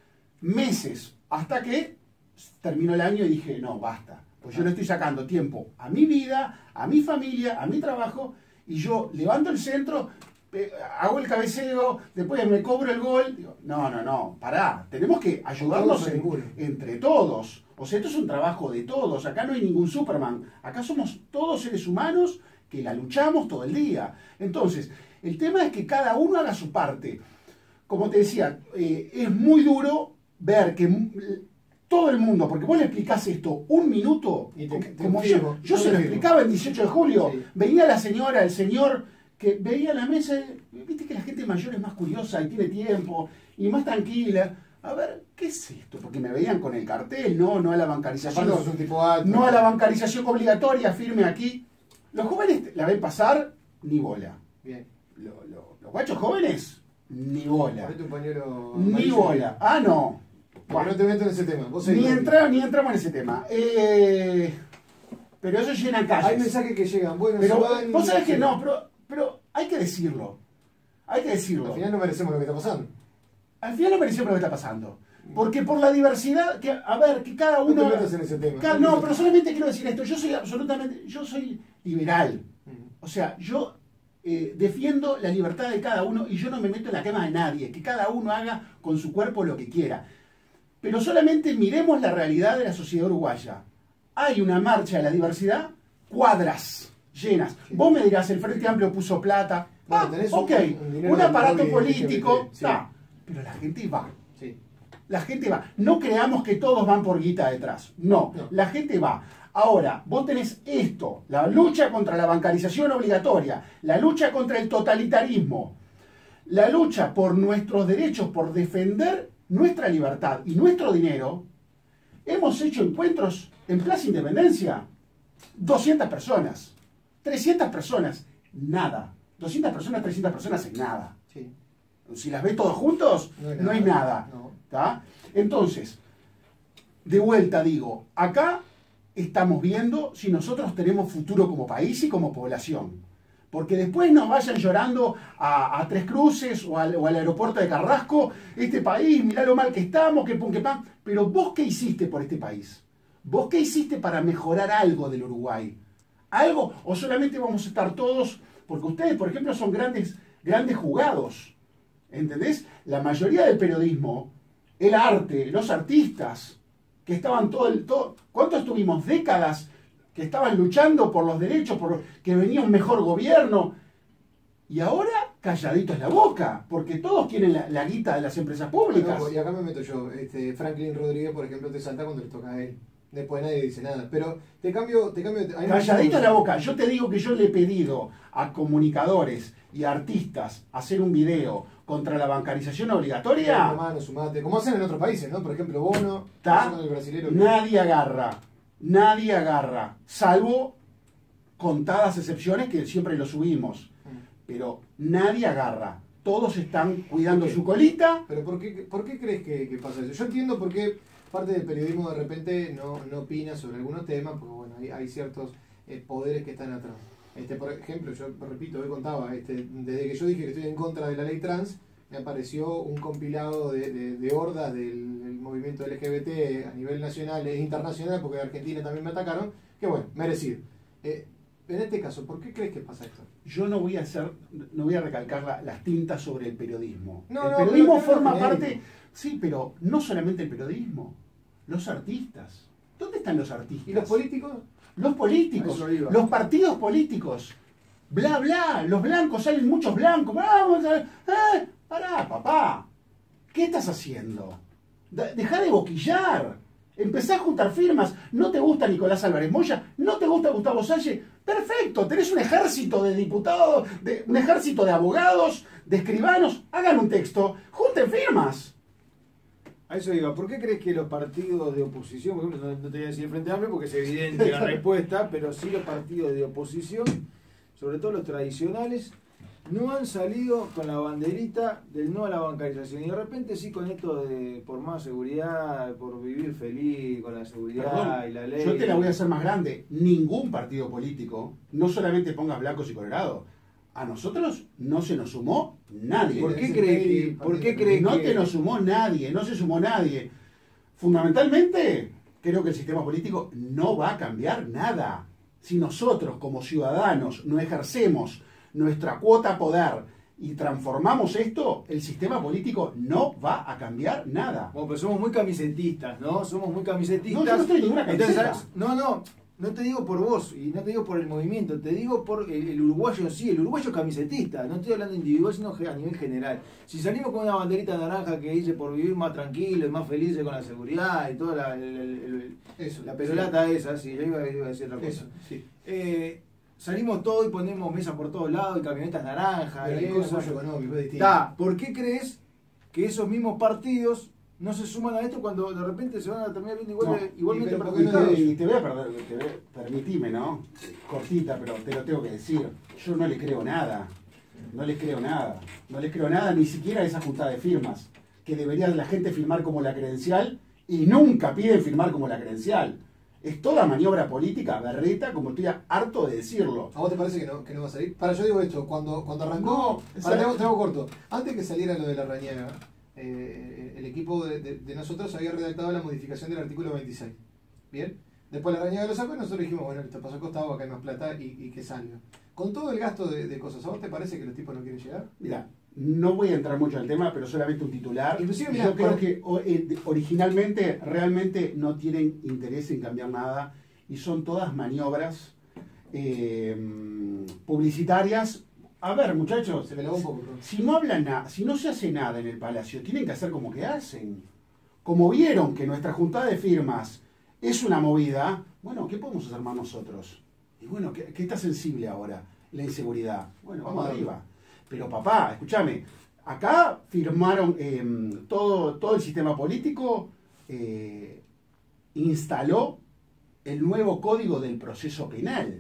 Meses, hasta que terminó el año y dije, no, basta. Pues yo le estoy sacando tiempo a mi vida, a mi familia, a mi trabajo, y yo levanto el centro, eh, hago el cabeceo, después me cobro el gol. Digo, no, no, no, pará, tenemos que ayudarnos en, entre todos. O sea, esto es un trabajo de todos, acá no hay ningún Superman, acá somos todos seres humanos que la luchamos todo el día. Entonces, el tema es que cada uno haga su parte. Como te decía, eh, es muy duro ver que todo el mundo, porque vos le explicás esto un minuto, y te, te como yo, yo se lo explicaba el dieciocho de julio, sí. Venía la señora, el señor, que veía la mesa, viste que la gente mayor es más curiosa y tiene tiempo, y más tranquila. A ver, ¿qué es esto? Porque me veían con el cartel, no, no a la bancarización, no, un tipo alto, no a la bancarización obligatoria, firme aquí. Los jóvenes la ven pasar, ni bola. Bien. Lo, lo, los guachos jóvenes, ni bola. Un pañuelo ni bola. Ah, no. Bueno, no te meto en ese tema. Vos ni, entra, ni entramos en ese tema. Eh, pero ellos llenan calles. Hay mensajes que llegan. Bueno, pero van, vos sabés que no, pero, pero hay que decirlo. Hay que decirlo. Al final no merecemos lo que está pasando. Al final no merecemos lo que está pasando. Porque por la diversidad, que a ver, que cada uno... No te metas en ese tema. Cada, no, pero solamente quiero decir esto. Yo soy absolutamente... Yo soy liberal. O sea, yo eh, defiendo la libertad de cada uno y yo no me meto en la cama de nadie. Que cada uno haga con su cuerpo lo que quiera. Pero solamente miremos la realidad de la sociedad uruguaya. Hay una marcha de la diversidad, cuadras llenas. Sí. Vos me dirás, el Frente Amplio puso plata. Ah, bueno, ok, un, un, un aparato político. Sí. Ah, pero la gente va. Sí. La gente va. No creamos que todos van por guita detrás. No, no, la gente va. Ahora, vos tenés esto, la lucha contra la bancarización obligatoria, la lucha contra el totalitarismo, la lucha por nuestros derechos, por defender nuestra libertad y nuestro dinero. Hemos hecho encuentros en Plaza Independencia doscientas personas, trescientas personas, nada. doscientas personas, trescientas personas es nada. Sí. Si las ves todos juntos, No hay no hay nada. nada. No. ¿Tá? Entonces, de vuelta digo, acá estamos viendo si nosotros tenemos futuro como país y como población. Porque después nos vayan llorando a, a Tres Cruces o al, o al aeropuerto de Carrasco, este país, mirá lo mal que estamos, que pum, que pam. Pero vos, ¿qué hiciste por este país? ¿Vos qué hiciste para mejorar algo del Uruguay? ¿Algo? ¿O solamente vamos a estar todos? Porque ustedes, por ejemplo, son grandes, grandes jugados. ¿Entendés? La mayoría del periodismo, el arte, los artistas, que estaban todo el... Todo, ¿cuánto estuvimos? Décadas que estaban luchando por los derechos, por que venía un mejor gobierno. Y ahora calladitos la boca, porque todos quieren la, la guita de las empresas públicas. No, y acá me meto yo. Este, Franklin Rodríguez, por ejemplo, te salta cuando le toca a él. Después nadie dice nada. Pero te cambio... Te cambio hay Calladito muchos- la boca. Yo te digo que yo le he pedido a comunicadores y artistas hacer un video contra la bancarización obligatoria. Hermano, sumate. Como hacen en otros países, ¿no? Por ejemplo, Bono, ¿Tá? con el brasilero. Nadie agarra, nadie agarra, salvo contadas excepciones que siempre lo subimos, pero nadie agarra. Todos están cuidando ¿Por qué? su colita. Pero ¿por qué, por qué crees que, que pasa eso? Yo entiendo por qué parte del periodismo de repente no, no opina sobre algunos temas, porque bueno, hay, hay ciertos eh, poderes que están atrás. Este, por ejemplo, yo repito, hoy contaba, este, desde que yo dije que estoy en contra de la ley trans, me apareció un compilado de, de, de hordas del, del movimiento L G B T a nivel nacional e internacional, porque de Argentina también me atacaron, que bueno, merecido. Eh, en este caso, ¿por qué crees que pasa esto? Yo no voy a hacer, no voy a recalcar la- las tintas sobre el periodismo. No, el no, periodismo pero- pero forma genérico. parte, sí, pero no solamente el periodismo, los artistas. ¿Dónde están los artistas? ¿Y los políticos? Los políticos, A eso iba. los partidos políticos, bla, bla, los blancos, salen muchos blancos, vamos a... Eh, pará, papá, ¿qué estás haciendo? De- Dejá de boquillar, empezá a juntar firmas, no te gusta Nicolás Álvarez Moya, no te gusta Gustavo Salle, perfecto, tenés un ejército de diputados, de, un ejército de abogados, de escribanos, hagan un texto, junten firmas. A eso iba. ¿Por qué crees que los partidos de oposición, por ejemplo, no, no te voy a decir Frente Amplio porque es evidente la respuesta, pero sí los partidos de oposición, sobre todo los tradicionales, no han salido con la banderita del no a la bancarización? Y de repente sí con esto de por más seguridad, por vivir feliz con la seguridad Perdón, y la ley. yo te la voy a hacer más grande. Ningún partido político, no solamente pongas blancos y colorados, a nosotros no se nos sumó nadie. ¿Por qué crees que, por qué crees No que te nos sumó nadie, no se sumó nadie. Fundamentalmente, creo que el sistema político no va a cambiar nada. Si nosotros como ciudadanos no ejercemos nuestra cuota poder y transformamos esto, el sistema político no va a cambiar nada. Bueno, pero somos muy camisetistas, ¿no? Somos muy camisetistas. No, yo no estoy en ninguna Entonces, camiseta. ¿sabes? no, no, no te digo por vos y no te digo por el movimiento, te digo por el, el uruguayo en sí, el uruguayo camisetista, no estoy hablando individual, sino a nivel general. Si salimos con una banderita naranja que dice por vivir más tranquilo y más felices con la seguridad y toda la, el- el- el- Eso. la perolata esa, sí, yo iba, iba a decir otra cosa. Eso, sí. Eh, salimos todos y ponemos mesas por todos lados y camionetas naranjas Pero y hay un cosas. apoyo económico, es distinto. Ta, ¿por qué crees que esos mismos partidos no se suman a esto cuando de repente se van a terminar viendo igual No, de- igualmente y pero ¿por qué no perjudicados? Y te voy a perder, te voy a- permitime, ¿no? Cortita, pero te lo tengo que decir. Yo no le creo nada. No les creo nada. No les creo nada, ni siquiera a esa junta de firmas. Que debería la gente firmar como la credencial y nunca piden firmar como la credencial. Es toda maniobra política, berreta, como estoy harto de decirlo. ¿A vos te parece que no, que no va a salir? Para, yo digo esto, cuando, cuando arrancó... No, para, esa- te, hago, te hago corto. Antes que saliera lo de la Rañaga, eh, el equipo de, de- de nosotros había redactado la modificación del artículo veintiséis. ¿Bien? Después la Rañaga lo sacó y nosotros dijimos, bueno, esto pasó costado, acá hay más plata y, y que salga. Con todo el gasto de, de cosas, ¿a vos te parece que los tipos no quieren llegar? Mira, no voy a entrar mucho en el tema, pero solamente un titular. Inclusive, mirá, Yo creo para- que o- eh, de- originalmente realmente no tienen interés en cambiar nada y son todas maniobras eh, publicitarias. A ver, muchachos, Se me lavó un poco, perdón. si no hablan nada, si no se hace nada en el Palacio, tienen que hacer como que hacen. Como vieron que nuestra juntada de firmas es una movida, bueno, ¿qué podemos hacer más nosotros? Y bueno, ¿qué, qué está sensible ahora? La inseguridad. Bueno, vamos Vamos a arriba. Pero papá, escúchame, acá firmaron eh, todo, todo el sistema político, eh, instaló el nuevo código del proceso penal.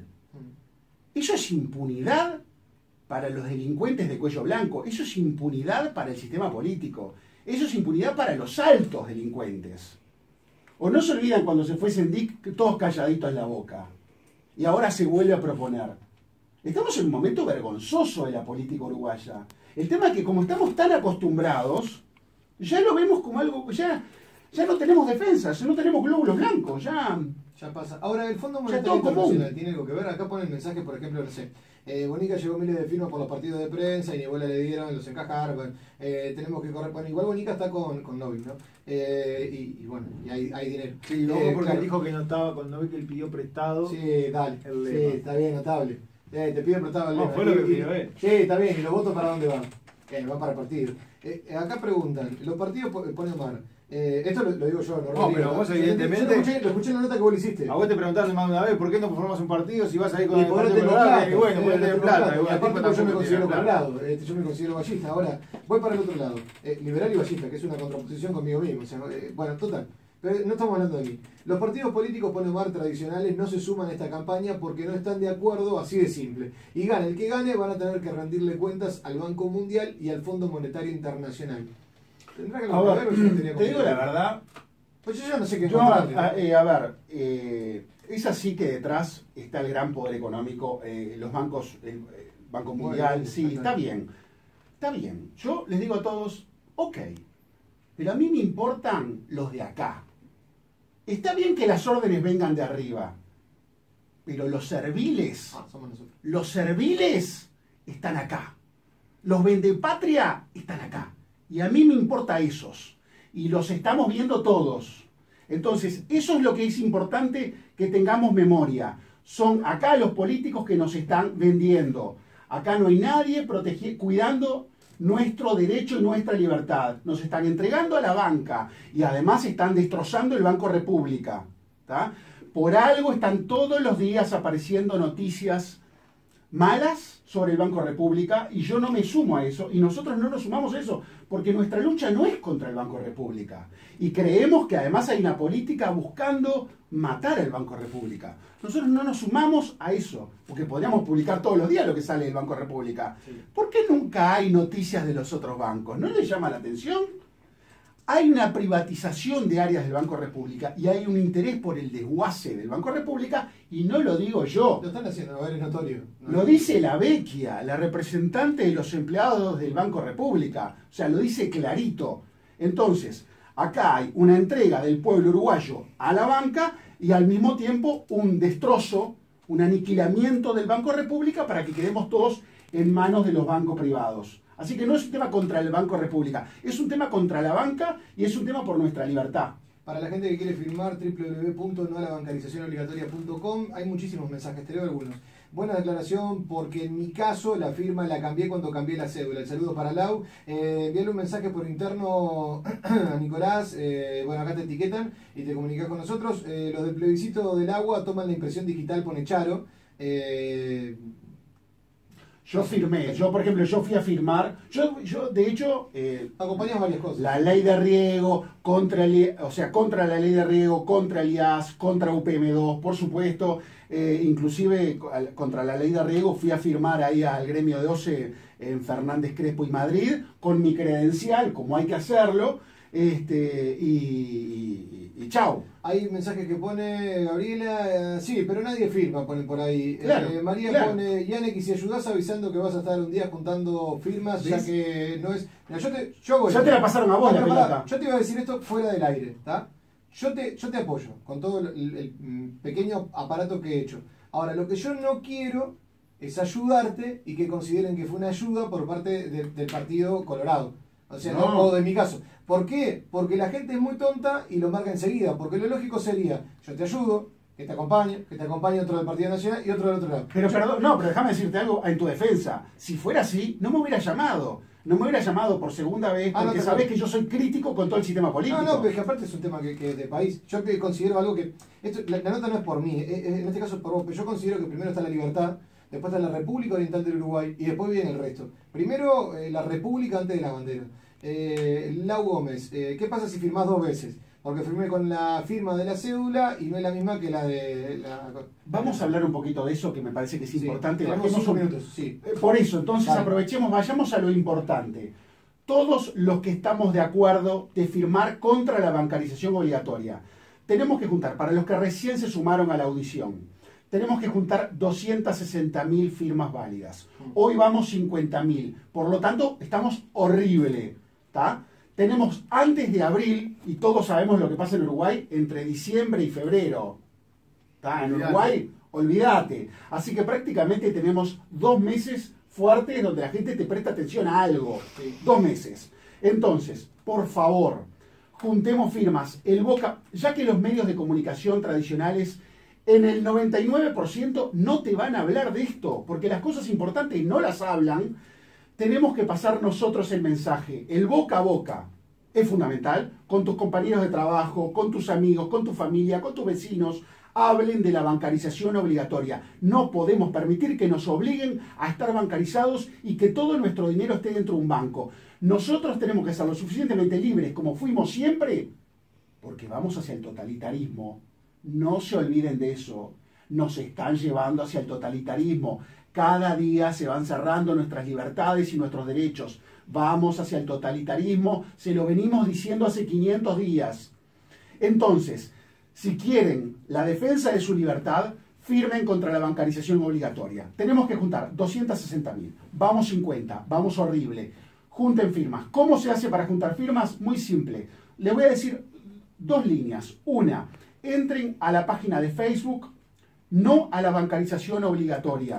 Eso es impunidad para los delincuentes de cuello blanco, eso es impunidad para el sistema político, eso es impunidad para los altos delincuentes. O no se olvidan cuando se fue Sendik, todos calladitos en la boca, y ahora se vuelve a proponer. Estamos en un momento vergonzoso de la política uruguaya. El tema es que como estamos tan acostumbrados, ya lo vemos como algo, ya, ya no tenemos defensa, ya no tenemos glóbulos blancos, ya... Ya pasa. Ahora, el Fondo Monetario todo Internacional común. tiene algo que ver. Acá ponen mensajes, por ejemplo, no sé. Eh, Bonica llevó miles de firmas por los partidos de prensa y ni bola le dieron, los encajaron. Eh, tenemos que correr. Bueno, igual Bonica está con, con Novik, ¿no? Eh, y, y bueno, y hay, hay dinero. Sí, luego Eh, porque claro. dijo que no estaba con Novik, que él pidió prestado. Sí, dale. El Sí, lema. está bien, notable. Eh, te pido prestado el No, lema. fue lo Y- que y- pidió él. Sí, está bien. ¿Y los votos para dónde van? Eh, van para el partido. Eh, acá preguntan, los partidos po- pone Omar. Eh, esto lo, lo digo yo, no, No, Rodrigo, pero vos Yo- evidentemente- Yo lo escuché, lo escuché en la nota que vos le hiciste. A vos te preguntaste más de una vez por qué no formas un partido si vas a ir con Y el por Partido tengo Colorado, plata, y bueno, eh, porque tenés tengo plata, plata, y y bueno, aparte tipo porque yo me tampoco considero tiene plata. colorado, este, yo me considero ballista. Ahora, voy para el otro lado, eh, liberal y ballista, que es una contraposición conmigo mismo. O sea, eh, bueno, total, pero no estamos hablando de mí. Los partidos políticos, pone Omar, tradicionales, no se suman a esta campaña porque no están de acuerdo, así de simple. Y gane el que gane, van a tener que rendirle cuentas al Banco Mundial y al Fondo Monetario Internacional. ¿Tendrá que A ver, ver, o yo no tenía te digo la confianza? verdad, Pues yo ya no sé qué yo, encontrarle, ¿no? a, eh, a ver, eh, es así que detrás está el gran poder económico, eh, los bancos, el eh, Banco Bueno, Mundial, sí, está está bien, está bien. Yo les digo a todos, ok, pero a mí me importan los de acá. Está bien que las órdenes vengan de arriba, pero los serviles, Ah, somos nosotros. los serviles están acá. Los vendepatria están acá. Y a mí me importa esos. Y los estamos viendo todos. Entonces, eso es lo que es importante que tengamos memoria. Son acá los políticos que nos están vendiendo. Acá no hay nadie protegi- cuidando nuestro derecho y nuestra libertad. Nos están entregando a la banca y además están destrozando el Banco República. ¿Tá? Por algo están todos los días apareciendo noticias malas sobre el Banco República y yo no me sumo a eso y nosotros no nos sumamos a eso porque nuestra lucha no es contra el Banco República y creemos que además hay una política buscando matar al Banco República. Nosotros no nos sumamos a eso porque podríamos publicar todos los días lo que sale del Banco República. Sí. ¿Por qué nunca hay noticias de los otros bancos? ¿No les llama la atención? Hay una privatización de áreas del Banco República y hay un interés por el desguace del Banco República y no lo digo yo. Lo están haciendo, a ver, es notorio. ¿no? Lo dice la Vecchia, la representante de los empleados del Banco República. O sea, lo dice clarito. Entonces, acá hay una entrega del pueblo uruguayo a la banca y al mismo tiempo un destrozo, un aniquilamiento del Banco República para que quedemos todos en manos de los bancos privados. Así que no es un tema contra el Banco República, es un tema contra la banca y es un tema por nuestra libertad. Para la gente que quiere firmar, doble u doble u doble u punto no a la bancarización obligatoria punto com, hay muchísimos mensajes, te leo algunos. Buena declaración, porque en mi caso la firma la cambié cuando cambié la cédula. El saludo para Lau. Eh, envíale un mensaje por interno a Nicolás. Eh, bueno, acá te etiquetan y te comunicas con nosotros. Eh, los del plebiscito del agua toman la impresión digital, pone Charo. Eh, Yo firmé, yo por ejemplo, yo fui a firmar, yo, yo de hecho, eh, acompañas varias cosas. la ley de riego, contra el, o sea, contra la ley de riego, contra el I A S, contra U P M dos, por supuesto, eh, inclusive al- contra la ley de riego fui a firmar ahí al gremio de O C E en Fernández Crespo y Madrid, con mi credencial, como hay que hacerlo, este, y, y, y chao. Hay mensajes que pone Gabriela, eh, sí, pero nadie firma, ponen por ahí. Claro, Eh, María claro. pone, Yanek, y si ayudás avisando que vas a estar un día juntando firmas, ya ¿Ves? que no es... Mira, yo te, yo voy. Ya te la pasaron a vos No, la pero pará, pelota. yo te iba a decir esto fuera del aire, ¿está? Yo te, yo te apoyo con todo el, el- el, mm, pequeño aparato que he hecho. Ahora, lo que yo no quiero es ayudarte y que consideren que fue una ayuda por parte de- del Partido Colorado. O sea, no. No. o de mi caso. ¿Por qué? Porque la gente es muy tonta y lo marca enseguida. Porque lo lógico sería, yo te ayudo, que te acompañe, que te acompañe otro del Partido Nacional y otro del otro lado. Pero perdón, no, pero déjame decirte algo en tu defensa. Si fuera así, no me hubiera llamado. No me hubiera llamado por segunda vez Ah, no porque te sabés creo. que yo soy crítico con todo el sistema político. No, no, pero es que aparte es un tema que, que de país. Yo te considero algo que... Esto, la, la nota no es por mí, eh, eh, en este caso es por vos, pero yo considero que primero está la libertad, después está la República Oriental del Uruguay y después viene el resto. Primero eh, la República antes de la bandera. Eh, Lau Gómez, eh, ¿qué pasa si firmás dos veces? porque firmé con la firma de la cédula y no es la misma que la de la... Vamos a hablar un poquito de eso, que me parece que es Sí, importante. tenemos Bajemos cinco un- minutos, sí. Eh, Por eso, entonces Dale. aprovechemos, vayamos a lo importante. Todos los que estamos de acuerdo de firmar contra la bancarización obligatoria, tenemos que juntar, para los que recién se sumaron a la audición, tenemos que juntar doscientas sesenta mil firmas válidas. Hoy vamos cincuenta mil. Por lo tanto, estamos horrible. ¿Tá? Tenemos antes de abril, y todos sabemos lo que pasa en Uruguay, entre diciembre y febrero. ¿Tá? En Olvídate. Uruguay, olvídate. Así que prácticamente tenemos dos meses fuertes donde la gente te presta atención a algo. Sí. Dos meses. Entonces, por favor, juntemos firmas. El Boca, ya que los medios de comunicación tradicionales en el noventa y nueve por ciento no te van a hablar de esto, porque las cosas importantes no las hablan, tenemos que pasar nosotros el mensaje. El boca a boca es fundamental, con tus compañeros de trabajo, con tus amigos, con tu familia, con tus vecinos. Hablen de la bancarización obligatoria. No podemos permitir que nos obliguen a estar bancarizados y que todo nuestro dinero esté dentro de un banco. Nosotros tenemos que ser lo suficientemente libres como fuimos siempre, porque vamos hacia el totalitarismo. No se olviden de eso. Nos están llevando hacia el totalitarismo. Cada día se van cerrando nuestras libertades y nuestros derechos. Vamos hacia el totalitarismo. Se lo venimos diciendo hace quinientos días. Entonces, si quieren la defensa de su libertad, firmen contra la bancarización obligatoria. Tenemos que juntar doscientas sesenta mil. Vamos cincuenta. Vamos horrible. Junten firmas. ¿Cómo se hace para juntar firmas? Muy simple. Les voy a decir dos líneas. Una, entren a la página de Facebook, no a la bancarización obligatoria.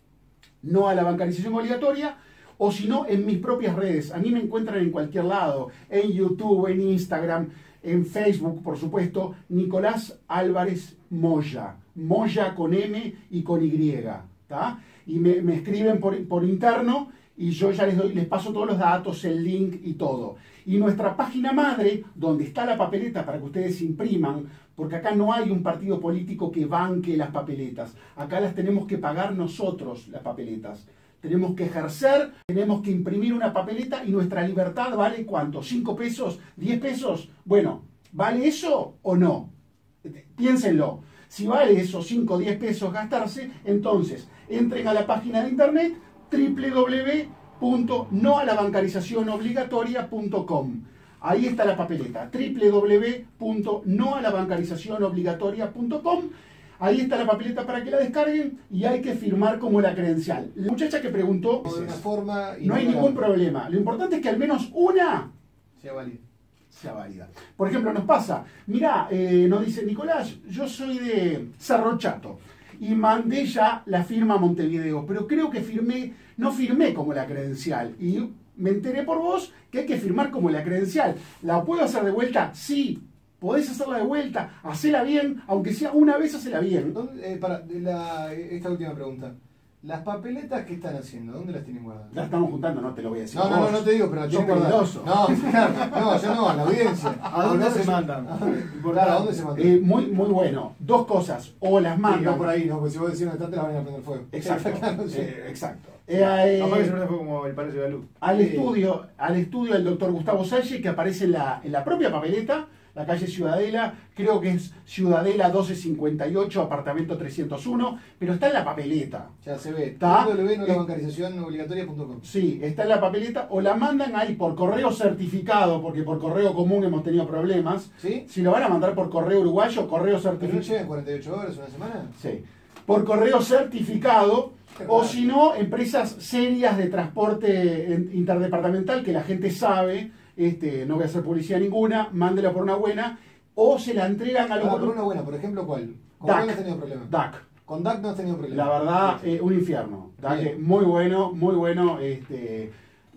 No a la bancarización obligatoria, o si no, en mis propias redes. A mí me encuentran en cualquier lado, en YouTube, en Instagram, en Facebook, por supuesto, Nicolás Álvarez Moya. Moya con M y con Y. ¿Tá? Y me, me escriben por, por interno y yo ya les doy, les paso todos los datos, el link y todo. Y nuestra página madre, donde está la papeleta para que ustedes impriman, porque acá no hay un partido político que banque las papeletas. Acá las tenemos que pagar nosotros, las papeletas. Tenemos que ejercer, tenemos que imprimir una papeleta y nuestra libertad vale ¿cuánto? ¿cinco pesos? ¿diez pesos? Bueno, ¿vale eso o no? Piénsenlo. Si vale esos cinco o diez pesos gastarse, entonces entren a la página de internet doble u doble u doble u punto no a la bancarización obligatoria punto com. Ahí está la papeleta, doble u doble u doble u punto no a la bancarización obligatoria punto com. Ahí está la papeleta para que la descarguen y hay que firmar como la credencial. La muchacha que preguntó, De una forma y no hay de ningún otra. problema. Lo importante es que al menos una Sea válido. sea válida. Por ejemplo, nos pasa, mirá, eh, nos dice Nicolás, yo soy de Cerro Chato y mandé ya la firma a Montevideo, pero creo que firmé, no firmé como la credencial y me enteré por vos que hay que firmar como la credencial. ¿La puedo hacer de vuelta? Sí. Podés hacerla de vuelta, hacela bien, aunque sea una vez, hacela bien. ¿Dónde- eh, para, de la, esta última pregunta. ¿Las papeletas que están haciendo? ¿Dónde las tienen guardadas? La estamos juntando, no te lo voy a decir. No, no, no, vos. no te digo, pero la Sos tienen guardada. peligroso. No, claro, no, yo no, a la audiencia. ¿A dónde No, se no, mandan? Claro, ¿a dónde se mandan? Eh, muy, muy bueno. Dos cosas. O las Sí, mandan. no por ahí, no, porque si vos decís dónde están, te las van a prender fuego. Exacto. Claro, sí. eh, exacto. Eh, eh, Capaz que se fue como el Palacio de la Luz. al Sí. estudio, al estudio del doctor Gustavo Salle, que aparece en la, en la propia papeleta, la calle Ciudadela, creo que es Ciudadela doce cincuenta y ocho, apartamento trescientos uno, pero está en la papeleta. Ya se ve. Está. doble u doble u doble u punto Eh, la bancarización obligatoria punto com. Sí, está en la papeleta, o la mandan ahí por correo certificado, porque por correo común hemos tenido problemas. ¿Sí? Si lo van a mandar por correo uruguayo, correo ¿Pero no certificado. llegan cuarenta y ocho horas, una semana? Sí. Por correo certificado, Qué o raro. si no, empresas serias de transporte en- interdepartamental que la gente sabe, este, no voy a hacer publicidad ninguna, mándela por una buena, o se la entregan a los Ah, por volun- una buena, por ejemplo, ¿cuál? ¿Con D A cuál C. no has tenido problema? D A C. Con D A C no has tenido problema. La verdad, eh, un infierno. D A C, Bien. muy bueno, muy bueno, este,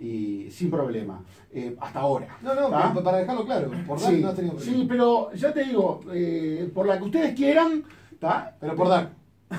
y sin problema. Eh, hasta ahora. No, no, ¿tá? pero para dejarlo claro, por D A C Sí, no has tenido problema. sí, pero ya te digo, eh, por la que ustedes quieran, ¿tá? Pero por D A C.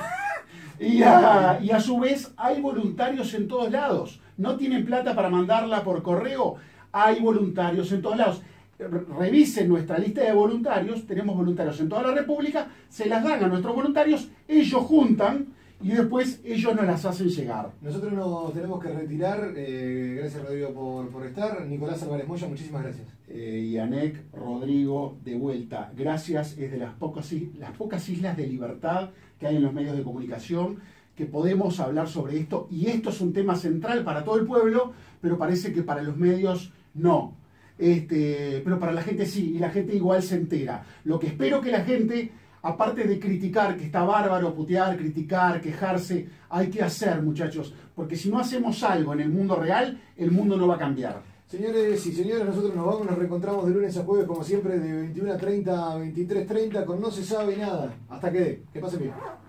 Y a, y a su vez hay voluntarios en todos lados. No tienen plata para mandarla por correo, hay voluntarios en todos lados. Re- Revisen nuestra lista de voluntarios, tenemos voluntarios en toda la República, se las dan a nuestros voluntarios, ellos juntan y después ellos nos las hacen llegar. Nosotros nos tenemos que retirar. Eh, gracias, Rodrigo, por, por estar. Nicolás Álvarez Moya, muchísimas gracias. Eh, Yanek, Rodrigo, de vuelta. Gracias, es de las pocas, las pocas islas de libertad que hay en los medios de comunicación, que podemos hablar sobre esto, y esto es un tema central para todo el pueblo, pero parece que para los medios no. Este, pero para la gente sí, y la gente igual se entera. Lo que espero que la gente, aparte de criticar, que está bárbaro, putear, criticar, quejarse, hay que hacer, muchachos, porque si no hacemos algo en el mundo real, el mundo no va a cambiar. Señores y señoras, nosotros nos vamos, nos reencontramos de lunes a jueves, como siempre, de veintiuna treinta a veintitrés treinta, con No Se Sabe Nada. Hasta que dé. Que pasen bien.